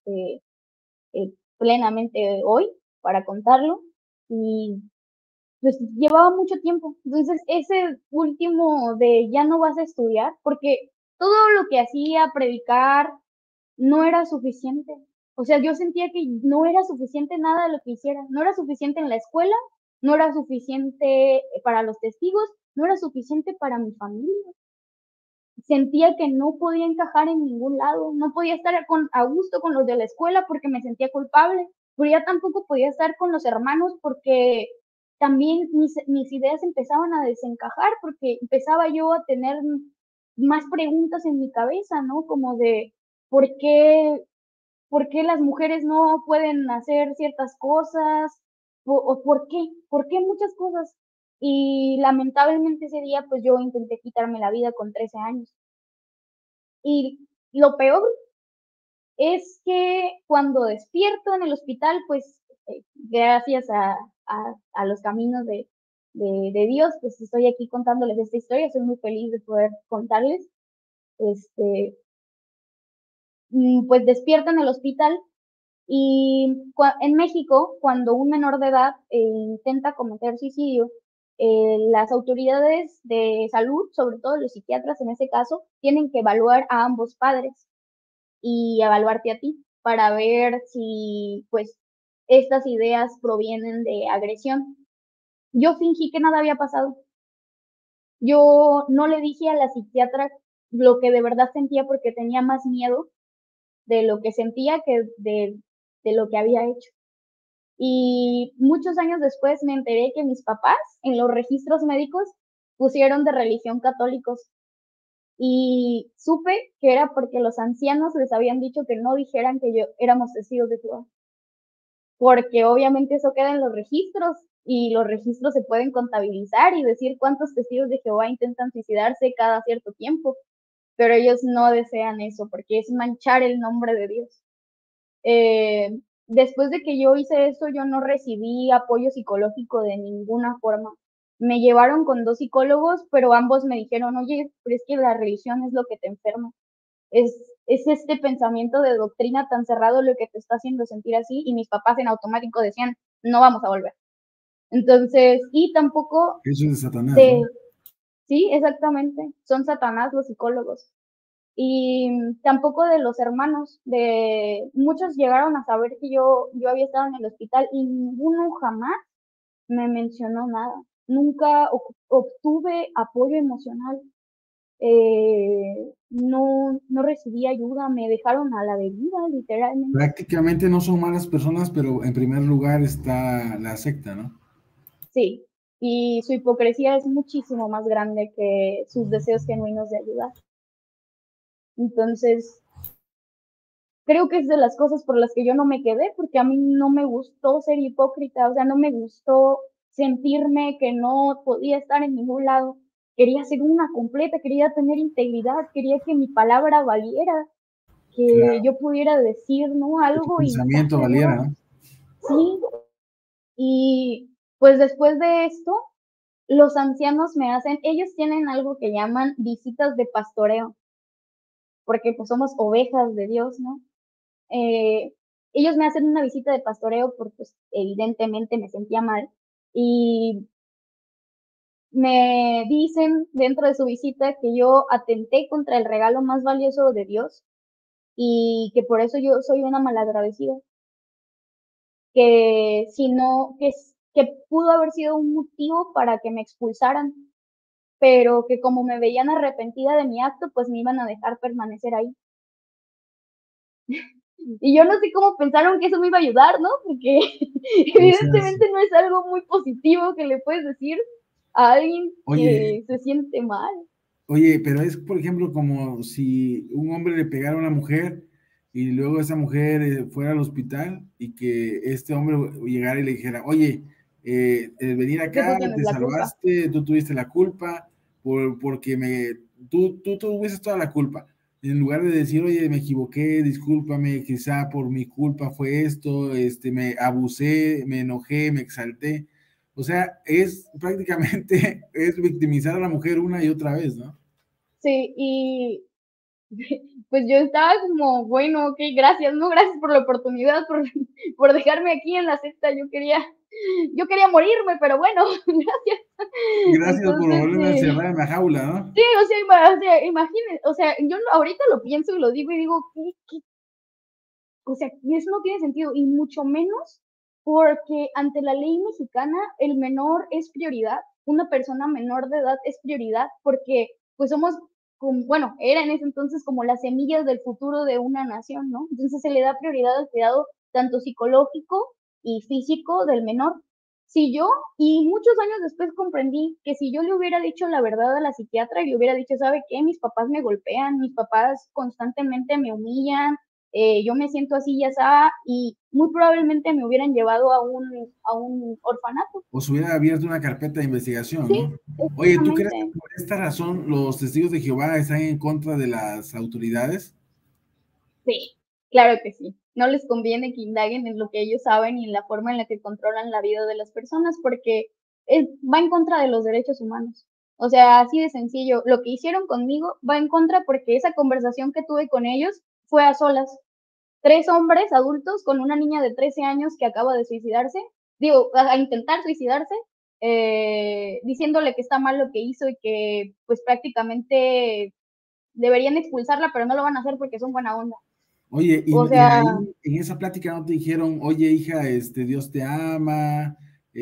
plenamente hoy para contarlo. Y pues llevaba mucho tiempo. Entonces, ese último de ya no vas a estudiar, porque todo lo que hacía, predicar, no era suficiente. O sea, yo sentía que no era suficiente nada de lo que hiciera. No era suficiente en la escuela, no era suficiente para los testigos, no era suficiente para mi familia. Sentía que no podía encajar en ningún lado, no podía estar a gusto con los de la escuela porque me sentía culpable, pero ya tampoco podía estar con los hermanos porque también mis ideas empezaban a desencajar porque empezaba yo a tener más preguntas en mi cabeza, ¿no? Como de ¿por qué, por qué las mujeres no pueden hacer ciertas cosas? ¿O por qué muchas cosas? Y lamentablemente ese día pues yo intenté quitarme la vida con 13 años. Y lo peor es que cuando despierto en el hospital, pues gracias a los caminos de Dios, pues estoy aquí contándoles esta historia, soy muy feliz de poder contarles. Este, pues despierto en el hospital y en México, cuando un menor de edad intenta cometer suicidio, las autoridades de salud, sobre todo los psiquiatras en ese caso, tienen que evaluar a ambos padres y evaluarte a ti para ver si pues estas ideas provienen de agresión. Yo fingí que nada había pasado. Yo no le dije a la psiquiatra lo que de verdad sentía porque tenía más miedo de lo que sentía que de lo que había hecho. Y muchos años después me enteré que mis papás en los registros médicos pusieron de religión católicos y supe que era porque los ancianos les habían dicho que no dijeran que yo éramos testigos de Jehová, porque obviamente eso queda en los registros y los registros se pueden contabilizar y decir cuántos testigos de Jehová intentan suicidarse cada cierto tiempo, pero ellos no desean eso porque es manchar el nombre de Dios. Después de que yo hice eso, yo no recibí apoyo psicológico de ninguna forma. Me llevaron con 2 psicólogos, pero ambos me dijeron, oye, pero es que la religión es lo que te enferma. Es, es este pensamiento de doctrina tan cerrado lo que te está haciendo sentir así, y mis papás en automático decían, no vamos a volver. Entonces, y tampoco Eso es de Satanás, de, ¿no? sí, exactamente, son Satanás los psicólogos. Y tampoco de los hermanos, de muchos llegaron a saber que yo había estado en el hospital y ninguno jamás me mencionó nada. Nunca obtuve apoyo emocional, no recibí ayuda, me dejaron a la deriva, literalmente. Prácticamente no son malas personas, pero en primer lugar está la secta, ¿no? Sí, y su hipocresía es muchísimo más grande que sus deseos genuinos de ayudar. Entonces, creo que es de las cosas por las que yo no me quedé, porque a mí no me gustó ser hipócrita, o sea, no me gustó sentirme que no podía estar en ningún lado. Quería ser una completa, quería tener integridad, quería que mi palabra valiera, que Claro, yo pudiera decir, ¿no? que tu Algo y estar pensamiento valiera, segura. ¿no? Sí, y pues después de esto, los ancianos me hacen, ellos tienen algo que llaman visitas de pastoreo, porque pues somos ovejas de Dios, ¿no? eh, ellos me hacen una visita de pastoreo porque pues, evidentemente me sentía mal y me dicen dentro de su visita que yo atenté contra el regalo más valioso de Dios y que por eso yo soy una malagradecida, que si no, que pudo haber sido un motivo para que me expulsaran, pero que como me veían arrepentida de mi acto, pues me iban a dejar permanecer ahí. Y yo no sé cómo pensaron que eso me iba a ayudar, ¿no? Porque O sea, evidentemente no es algo muy positivo que le puedes decir a alguien oye, que se siente mal. oye, pero es, por ejemplo, como si un hombre le pegara a una mujer y luego esa mujer fuera al hospital y que este hombre llegara y le dijera, oye, el venir Es que acá, tú tienes te la culpa. salvaste, tú tuviste la culpa, porque tú tuviste toda la culpa. En lugar de decir, oye, me equivoqué, discúlpame, quizá por mi culpa fue esto, me abusé, me enojé, me exalté. O sea, es prácticamente, es victimizar a la mujer una y otra vez, ¿no? Sí, y pues yo estaba como, bueno, ok, gracias, ¿no? Gracias por la oportunidad, por dejarme aquí en la secta. Yo quería morirme, pero bueno, gracias. Gracias por Entonces, volverme a encerrar en la jaula, ¿no? sí, o sea, imagínense, o sea, yo ahorita lo pienso y lo digo y digo, o sea, eso no tiene sentido, y mucho menos porque ante la ley mexicana el menor es prioridad, una persona menor de edad es prioridad porque pues somos, como, bueno, era en ese entonces como las semillas del futuro de una nación, ¿no? Entonces se le da prioridad al cuidado tanto psicológico y físico del menor. Si yo, y muchos años después comprendí que si yo le hubiera dicho la verdad a la psiquiatra y le hubiera dicho, ¿sabe qué? Mis papás me golpean, mis papás constantemente me humillan, yo me siento así ya está, y muy probablemente me hubieran llevado a un orfanato. O se hubiera abierto una carpeta de investigación, Sí, ¿no? Oye, ¿tú crees que exactamente. por esta razón los testigos de Jehová están en contra de las autoridades? Sí, claro que sí. No les conviene que indaguen en lo que ellos saben y en la forma en la que controlan la vida de las personas porque va en contra de los derechos humanos. O sea, así de sencillo. Lo que hicieron conmigo va en contra porque esa conversación que tuve con ellos fue a solas. Tres hombres adultos con una niña de 13 años que acaba de suicidarse, digo, a intentar suicidarse, diciéndole que está mal lo que hizo y que pues prácticamente deberían expulsarla, pero no lo van a hacer porque son buena onda. Oye, O y sea, ahí en esa plática no te dijeron, oye, hija, Dios te ama,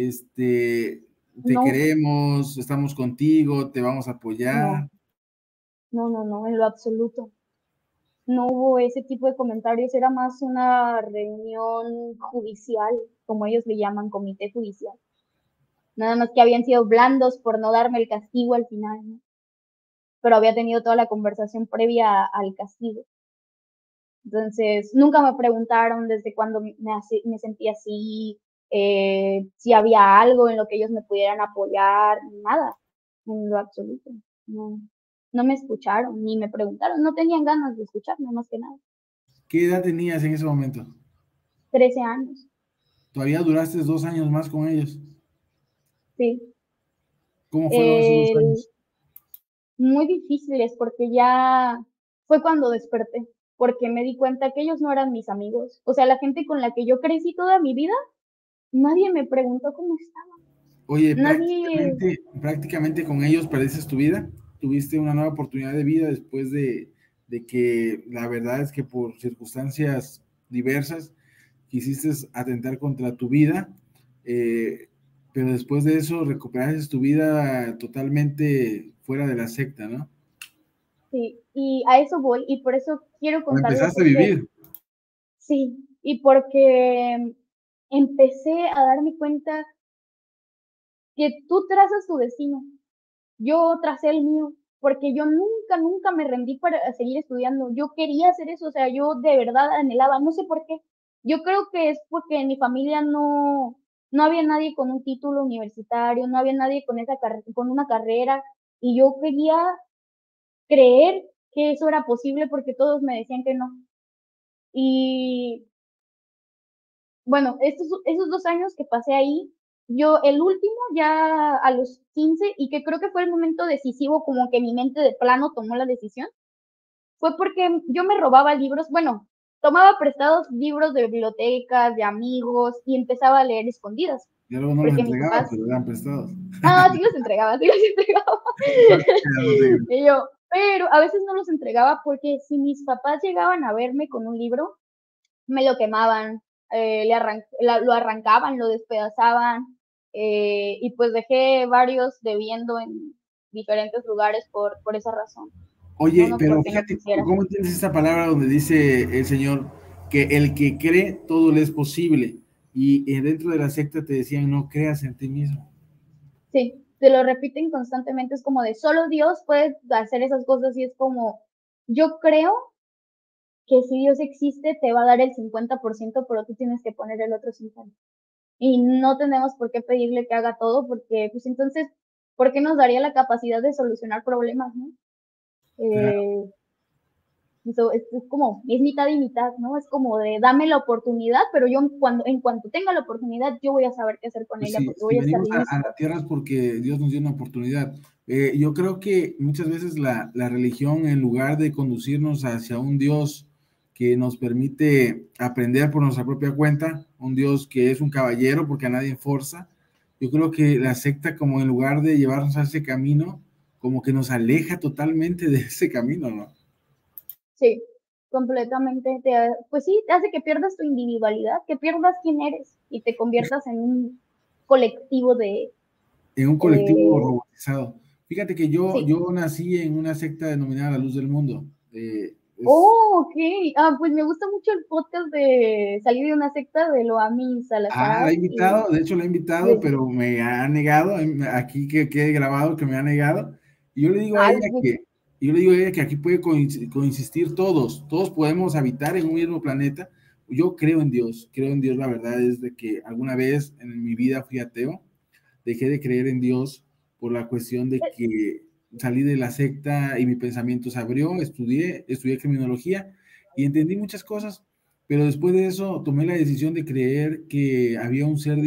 te no, queremos, estamos contigo, te vamos a no, apoyar. no, en lo absoluto. No hubo ese tipo de comentarios, era más una reunión judicial, como ellos le llaman, comité judicial. Nada más que habían sido blandos por no darme el castigo al final, ¿no? Pero había tenido toda la conversación previa al castigo. Entonces, nunca me preguntaron desde cuándo me sentía así, si había algo en lo que ellos me pudieran apoyar, nada, en lo absoluto. No, no me escucharon, ni me preguntaron, no tenían ganas de escucharme más que nada. ¿Qué edad tenías en ese momento? 13 años, Todavía duraste 2 años más con ellos. sí. ¿Cómo fueron esos dos El, años? muy difíciles porque ya fue cuando desperté, porque me di cuenta que ellos no eran mis amigos. O sea, la gente con la que yo crecí toda mi vida, nadie me preguntó cómo estaba. Oye, Nadie, prácticamente con ellos pareces tu vida. Tuviste una nueva oportunidad de vida después de que la verdad es que por circunstancias diversas quisiste atentar contra tu vida, eh, pero después de eso recuperaste tu vida totalmente fuera de la secta, ¿no? sí, y a eso voy, y por eso quiero La contarlo, empezaste a porque vivir. sí, y porque empecé a darme cuenta que tú trazas tu destino, yo tracé el mío, porque yo nunca me rendí para seguir estudiando. Yo quería hacer eso, o sea, yo de verdad anhelaba, no sé por qué. Yo creo que es porque en mi familia no había nadie con un título universitario, no había nadie con una carrera, y yo quería creer que eso era posible porque todos me decían que no. Y bueno, esos 2 años que pasé ahí, yo el último ya a los 15 y que creo que fue el momento decisivo, como que mi mente de plano tomó la decisión, fue porque yo me robaba libros, bueno, tomaba prestados libros de bibliotecas, de amigos, y empezaba a leer escondidas. Y luego no los Porque mis entregabas, papás, pero eran prestados. sí los entregaba, sí los entregaba. No te- Y yo, pero a veces no los entregaba porque si mis papás llegaban a verme con un libro, me lo quemaban, lo arrancaban, lo despedazaban, y pues dejé varios debiendo en diferentes lugares por esa razón, no, Oye, no pero porque no fíjate, quisiera. ¿cómo entiendes esta palabra donde dice el Señor que el que cree todo le es posible? Y dentro de la secta te decían, no creas en ti mismo. Sí, te lo repiten constantemente, es como de solo Dios puede hacer esas cosas y es como, yo creo que si Dios existe te va a dar el 50%, pero tú tienes que poner el otro 50%. Y no tenemos por qué pedirle que haga todo, porque pues entonces, ¿por qué nos daría la capacidad de solucionar problemas, no? Claro. Eh, eso es como, es mitad y mitad, ¿no? Es como de dame la oportunidad, pero yo en cuanto tenga la oportunidad, yo voy a saber qué hacer con Pues ella, sí, porque si voy a estar venimos a listo. la tierra es porque Dios nos dio una oportunidad. Yo creo que muchas veces la religión, en lugar de conducirnos hacia un Dios que nos permite aprender por nuestra propia cuenta, un Dios que es un caballero porque a nadie forza, yo creo que la secta, como en lugar de llevarnos a ese camino, como que nos aleja totalmente de ese camino, ¿no? Sí, completamente. Pues sí, te hace que pierdas tu individualidad, que pierdas quién eres y te conviertas en un colectivo de, En un colectivo eh, robotizado. Fíjate que yo sí. nací en una secta denominada La Luz del Mundo. Es Oh, ok. Pues me gusta mucho el podcast de Salir de una secta de Loami La Salazar he y invitado, de hecho la he invitado, de, pero me ha negado, aquí que quede grabado que me ha negado. Y yo le digo a ella pues, que, yo le digo a ella que aquí puede coexistir todos podemos habitar en un mismo planeta. Yo creo en Dios, la verdad es de que alguna vez en mi vida fui ateo, dejé de creer en Dios por la cuestión de que salí de la secta y mi pensamiento se abrió, estudié criminología y entendí muchas cosas, pero después de eso tomé la decisión de creer que había un ser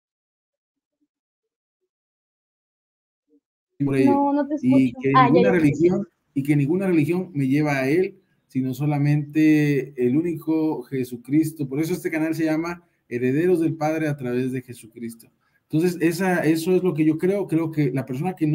por ello no, no te y escucho. que Ya, ninguna ya te escucho. religión me lleva a él, sino solamente el único Jesucristo. Por eso este canal se llama Herederos del Padre a través de Jesucristo. Entonces, eso es lo que yo creo que la persona que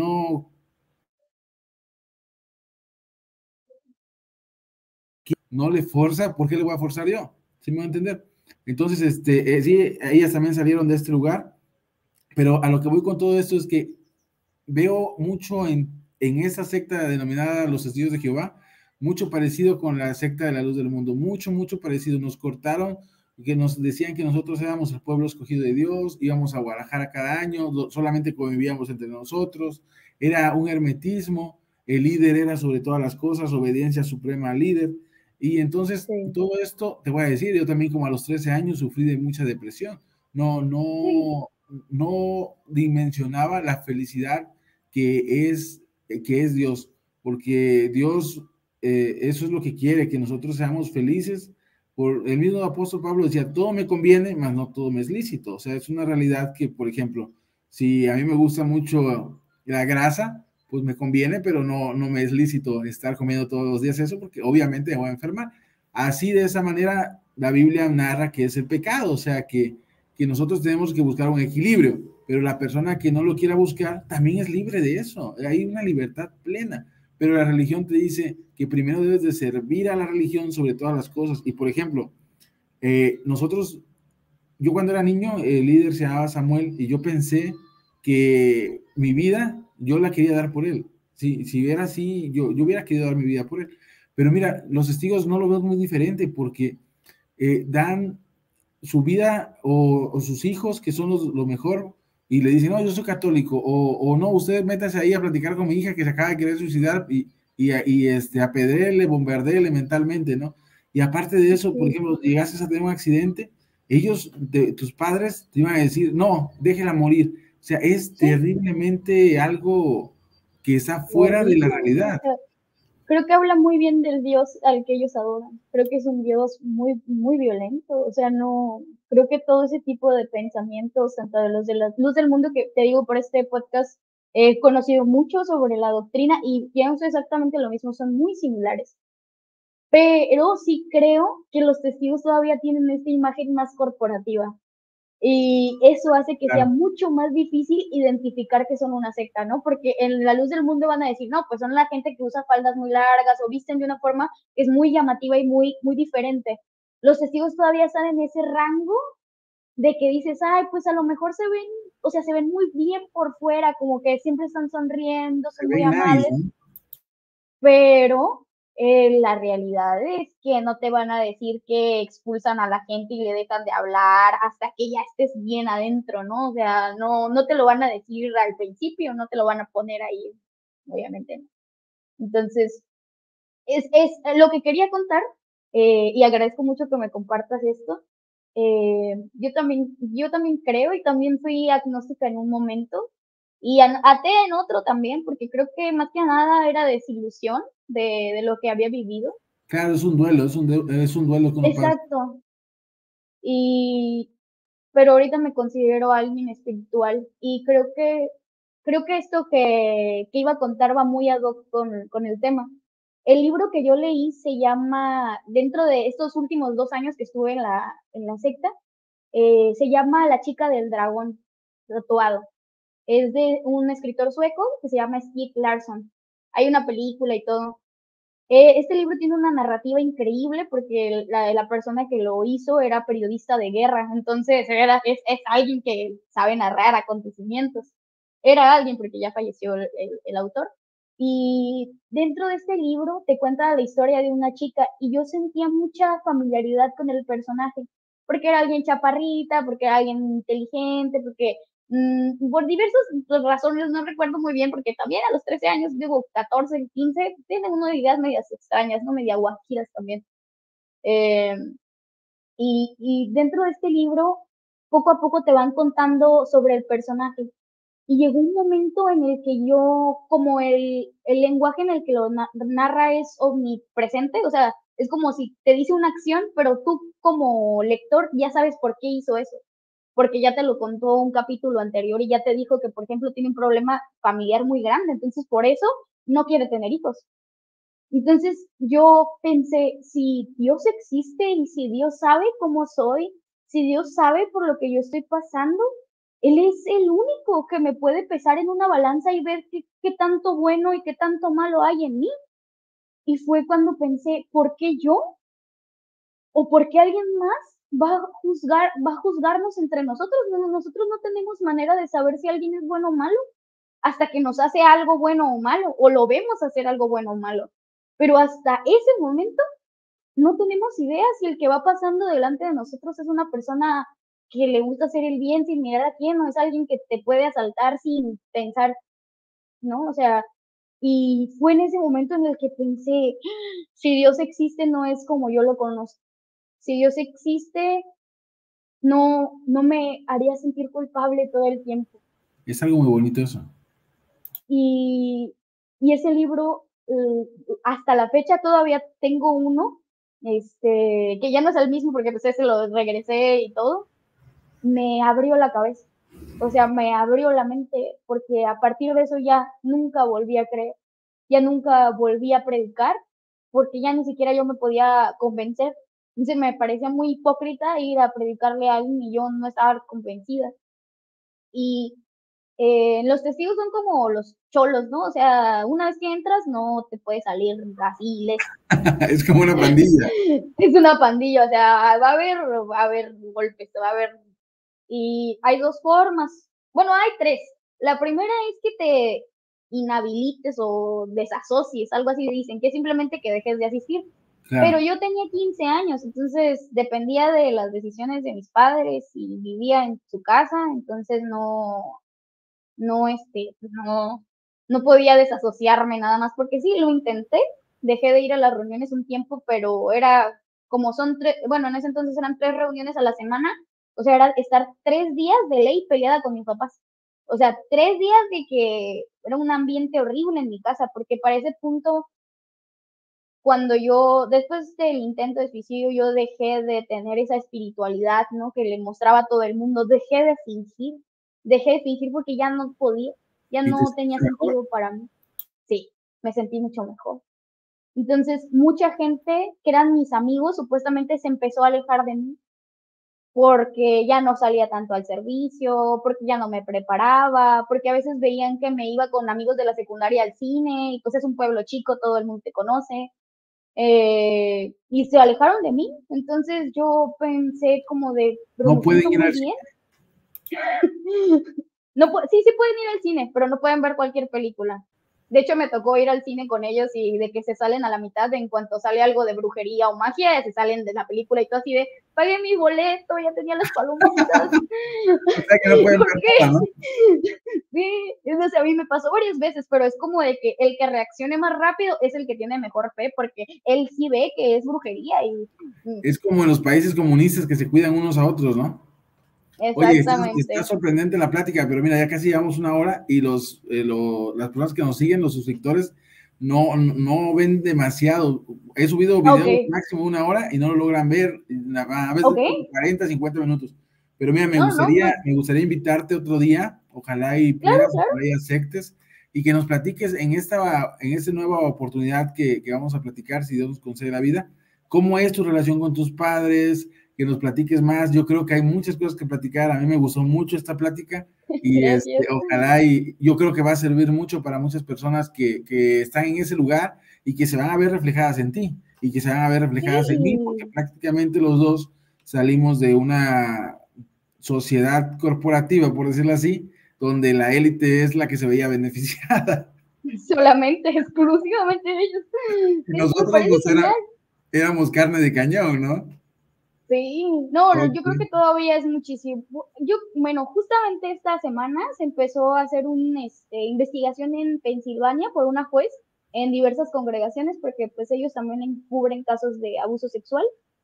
no le forza, ¿por qué le voy a forzar yo? ¿Sí me va a entender? Entonces, sí, ellas también salieron de este lugar, pero a lo que voy con todo esto es que veo mucho en esa secta denominada los Testigos de Jehová, mucho parecido con la secta de la Luz del Mundo, mucho parecido. Nos cortaron, que nos decían que nosotros éramos el pueblo escogido de Dios, íbamos a Guadalajara cada año, solamente convivíamos entre nosotros, era un hermetismo, el líder era sobre todas las cosas, obediencia suprema al líder. Y entonces, Sí, todo esto, te voy a decir, yo también como a los 13 años sufrí de mucha depresión. No, sí, no, no dimensionaba la felicidad que es, que es Dios, porque Dios, eso es lo que quiere, que nosotros seamos felices. Por el mismo apóstol Pablo decía, todo me conviene, mas no todo me es lícito. O sea, es una realidad que, por ejemplo, si a mí me gusta mucho la grasa, pues me conviene, pero no me es lícito estar comiendo todos los días eso, porque obviamente me voy a enfermar. Así, de esa manera, la Biblia narra que es el pecado, o sea, que nosotros tenemos que buscar un equilibrio, pero la persona que no lo quiera buscar también es libre de eso, hay una libertad plena, pero la religión te dice que primero debes de servir a la religión sobre todas las cosas, y por ejemplo, nosotros, yo cuando era niño, el líder se llamaba Samuel, y yo pensé que mi vida, yo la quería dar por él, si era así, yo hubiera querido dar mi vida por él, pero mira, los testigos no lo veo muy diferente, porque dan su vida o sus hijos, que son lo mejor, y le dicen, no, yo soy católico, o no, usted métase ahí a platicar con mi hija que se acaba de querer suicidar apedréele, bombardeele mentalmente, ¿no? Y aparte de eso, por sí. ejemplo, llegases a tener un accidente, tus padres, te iban a decir, no, déjela morir. O sea, es Sí, terriblemente algo que está fuera de la horrible. O realidad. sea, creo que habla muy bien del Dios al que ellos adoran. Creo que es un Dios muy, muy violento. O sea, no, creo que todo ese tipo de pensamientos, tanto de los de la luz del mundo, que te digo por este podcast, he conocido mucho sobre la doctrina y pienso exactamente lo mismo, son muy similares. pero sí creo que los testigos todavía tienen esta imagen más corporativa. Y eso hace que sea Claro. mucho más difícil identificar que son una secta, ¿no? Porque en la luz del mundo van a decir, no, pues son la gente que usa faldas muy largas o visten de una forma que es muy llamativa y muy diferente. Los testigos todavía están en ese rango de que dices, ay, pues a lo mejor se ven, o sea, se ven muy bien por fuera, como que siempre están sonriendo, Se son muy ve nice, amables, ¿no? pero la realidad es que no te van a decir que expulsan a la gente y le dejan de hablar hasta que ya estés bien adentro, ¿no? O sea, no te lo van a decir al principio, no te lo van a poner ahí, obviamente no. Entonces, es lo que quería contar, y agradezco mucho que me compartas esto. Yo también creo y también fui agnóstica en un momento y atea en otro también, porque creo que más que nada era desilusión de lo que había vivido. Claro, es un duelo, es un duelo que uno pasa. Exacto. Y, pero ahorita me considero alguien espiritual y creo que esto que iba a contar va muy ad hoc con el tema. El libro que yo leí se llama, dentro de estos últimos 2 años que estuve en la secta, se llama La chica del dragón tatuado. Es de un escritor sueco que se llama Stieg Larsson. Hay una película y todo. Este libro tiene una narrativa increíble porque la persona que lo hizo era periodista de guerra, entonces es alguien que sabe narrar acontecimientos. Era alguien porque ya falleció el autor. Y dentro de este libro te cuenta la historia de una chica y yo sentía mucha familiaridad con el personaje, porque era alguien chaparrita, porque era alguien inteligente, porque por diversas razones, no recuerdo muy bien, porque también a los 13 años, digo, 14, 15, tienen unas ideas medias extrañas, ¿no? Media guajiras también. Eh, y dentro de este libro, poco a poco te van contando sobre el personaje. Y llegó un momento en el que yo, como el lenguaje en el que lo narra es omnipresente, o sea, es como si te dice una acción, pero tú como lector ya sabes por qué hizo eso, porque ya te lo contó un capítulo anterior y ya te dijo que, por ejemplo, tiene un problema familiar muy grande, entonces por eso no quiere tener hijos. Entonces yo pensé, si Dios existe y si Dios sabe cómo soy, si Dios sabe por lo que yo estoy pasando, Él es el único que me puede pesar en una balanza y ver qué tanto bueno y qué tanto malo hay en mí. Y fue cuando pensé, ¿por qué yo? ¿O por qué alguien más va a juzgarnos entre nosotros? Nosotros no tenemos manera de saber si alguien es bueno o malo hasta que nos hace algo bueno o malo, o lo vemos hacer algo bueno o malo. Pero hasta ese momento no tenemos idea si el que va pasando delante de nosotros es una persona que le gusta hacer el bien sin mirar a quién, o es alguien que te puede asaltar sin pensar, ¿no? O sea, y fue en ese momento en el que pensé, si Dios existe no es como yo lo conozco. Si Dios existe, no me haría sentir culpable todo el tiempo. Es algo muy bonito eso. Y, y ese libro, hasta la fecha todavía tengo uno, que ya no es el mismo porque pues ese lo regresé y todo, me abrió la cabeza. O sea, me abrió la mente porque a partir de eso ya nunca volví a creer, ya nunca volví a predicar porque ya ni siquiera yo me podía convencer. Entonces me parecía muy hipócrita ir a predicarle a alguien y yo no estaba convencida. Y los testigos son como los cholos, ¿no? O sea, una vez que entras no te puedes salir así ileso. Es como una pandilla. Es una pandilla, o sea, va a haber golpes, va a haber. Y hay dos formas. Bueno, hay tres. La primera es que te inhabilites o desasocies, algo así dicen, que es simplemente que dejes de asistir. Pero Claro. yo tenía 15 años, entonces dependía de las decisiones de mis padres y vivía en su casa, entonces no podía desasociarme nada más, porque sí, lo intenté, dejé de ir a las reuniones un tiempo, pero era como son tres, bueno, en ese entonces eran 3 reuniones a la semana, o sea, era estar 3 días de ley peleada con mis papás. O sea, 3 días de que era un ambiente horrible en mi casa, porque para ese punto, cuando yo, después del intento de suicidio, yo dejé de tener esa espiritualidad, ¿no? Que le mostraba a todo el mundo, dejé de fingir porque ya no podía, ya ¿Y te no tenía sentiste mejor? sentido para mí. Sí, me sentí mucho mejor. Entonces, mucha gente que eran mis amigos supuestamente se empezó a alejar de mí porque ya no salía tanto al servicio, porque ya no me preparaba, porque a veces veían que me iba con amigos de la secundaria al cine, y pues es un pueblo chico, todo el mundo te conoce, y se alejaron de mí. Entonces yo pensé como de, pero No me pueden siento ir muy al cine. bien. No, sí, sí pueden ir al cine, pero no pueden ver cualquier película. De hecho, me tocó ir al cine con ellos y de que se salen a la mitad, en cuanto sale algo de brujería o magia, se salen de la película y todo así de, pagué mi boleto, ya tenía las palomitas. O sea que no pueden ver nada, ¿no? Sí, entonces a mí me pasó varias veces, pero es como de que el que reaccione más rápido es el que tiene mejor fe, porque él sí ve que es brujería y Es como en los países comunistas que se cuidan unos a otros, ¿no? Oye, está exactamente. sorprendente la plática, pero mira, ya casi llevamos una hora y las personas que nos siguen, los suscriptores, no ven demasiado. He subido Ok, videos máximo una hora y no lo logran ver, a veces ok, 40, 50 minutos. Pero mira, no, no, pues me gustaría invitarte otro día, ojalá y claro, puedas, claro. ojalá y aceptes, y que nos platiques en esta nueva oportunidad que vamos a platicar, si Dios nos concede la vida, cómo es tu relación con tus padres, que nos platiques más. Yo creo que hay muchas cosas que platicar. A mí me gustó mucho esta plática y Gracias. ojalá y yo creo que va a servir mucho para muchas personas que están en ese lugar y que se van a ver reflejadas en ti y que se van a ver reflejadas en mí, porque Sí, prácticamente los dos salimos de una sociedad corporativa, por decirlo así, donde la élite es la que se veía beneficiada. solamente, exclusivamente ellos. Y Sí, me nosotros parece pues genial. éramos carne de cañón, ¿no? Sí, no, no, yo creo que Okay. todavía es muchísimo. Yo, bueno, justamente esta semana se empezó a hacer una investigación en Pensilvania por una juez en diversas congregaciones, porque pues ellos también encubren casos de abuso sexual,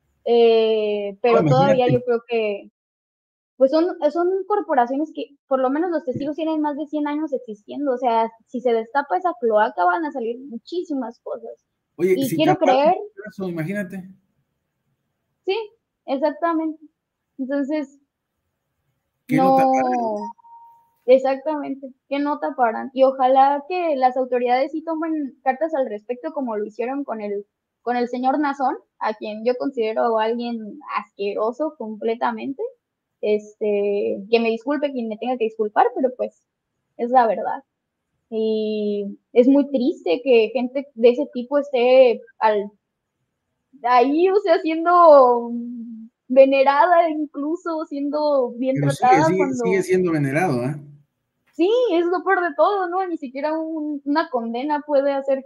Oh, pero todavía imagínate. yo creo que, pues son corporaciones que por lo menos los testigos tienen más de 100 años existiendo, o sea, si se destapa esa cloaca van a salir muchísimas cosas. Oye, Y si quiero taparon creer, tu caso, imagínate, sí, exactamente. Entonces, que no taparon. no, exactamente, que no taparan. Y ojalá que las autoridades sí tomen cartas al respecto, como lo hicieron con el señor Nazón, a quien yo considero alguien asqueroso completamente. Que me disculpe quien me tenga que disculpar, pero pues es la verdad. Y es muy triste que gente de ese tipo esté ahí, o sea, siendo venerada, incluso siendo bien Pero tratada sigue cuando siendo venerado, ¿eh? sí, es lo peor de todo, ¿no? Ni siquiera una condena puede hacer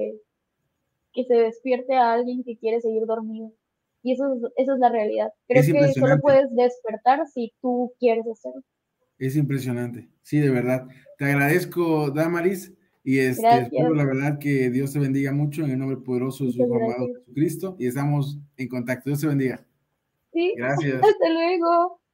que se despierte a alguien que quiere seguir dormido. Y eso es la realidad. Creo Es que solo impresionante, puedes despertar si tú quieres hacerlo. es impresionante. Sí, de verdad. Te agradezco, Damaris, y espero Gracias, la verdad que Dios te bendiga mucho en el nombre poderoso de su muchas Hijo amado gracias. Jesucristo, y estamos en contacto. Dios te bendiga. Sí, Gracias. hasta luego.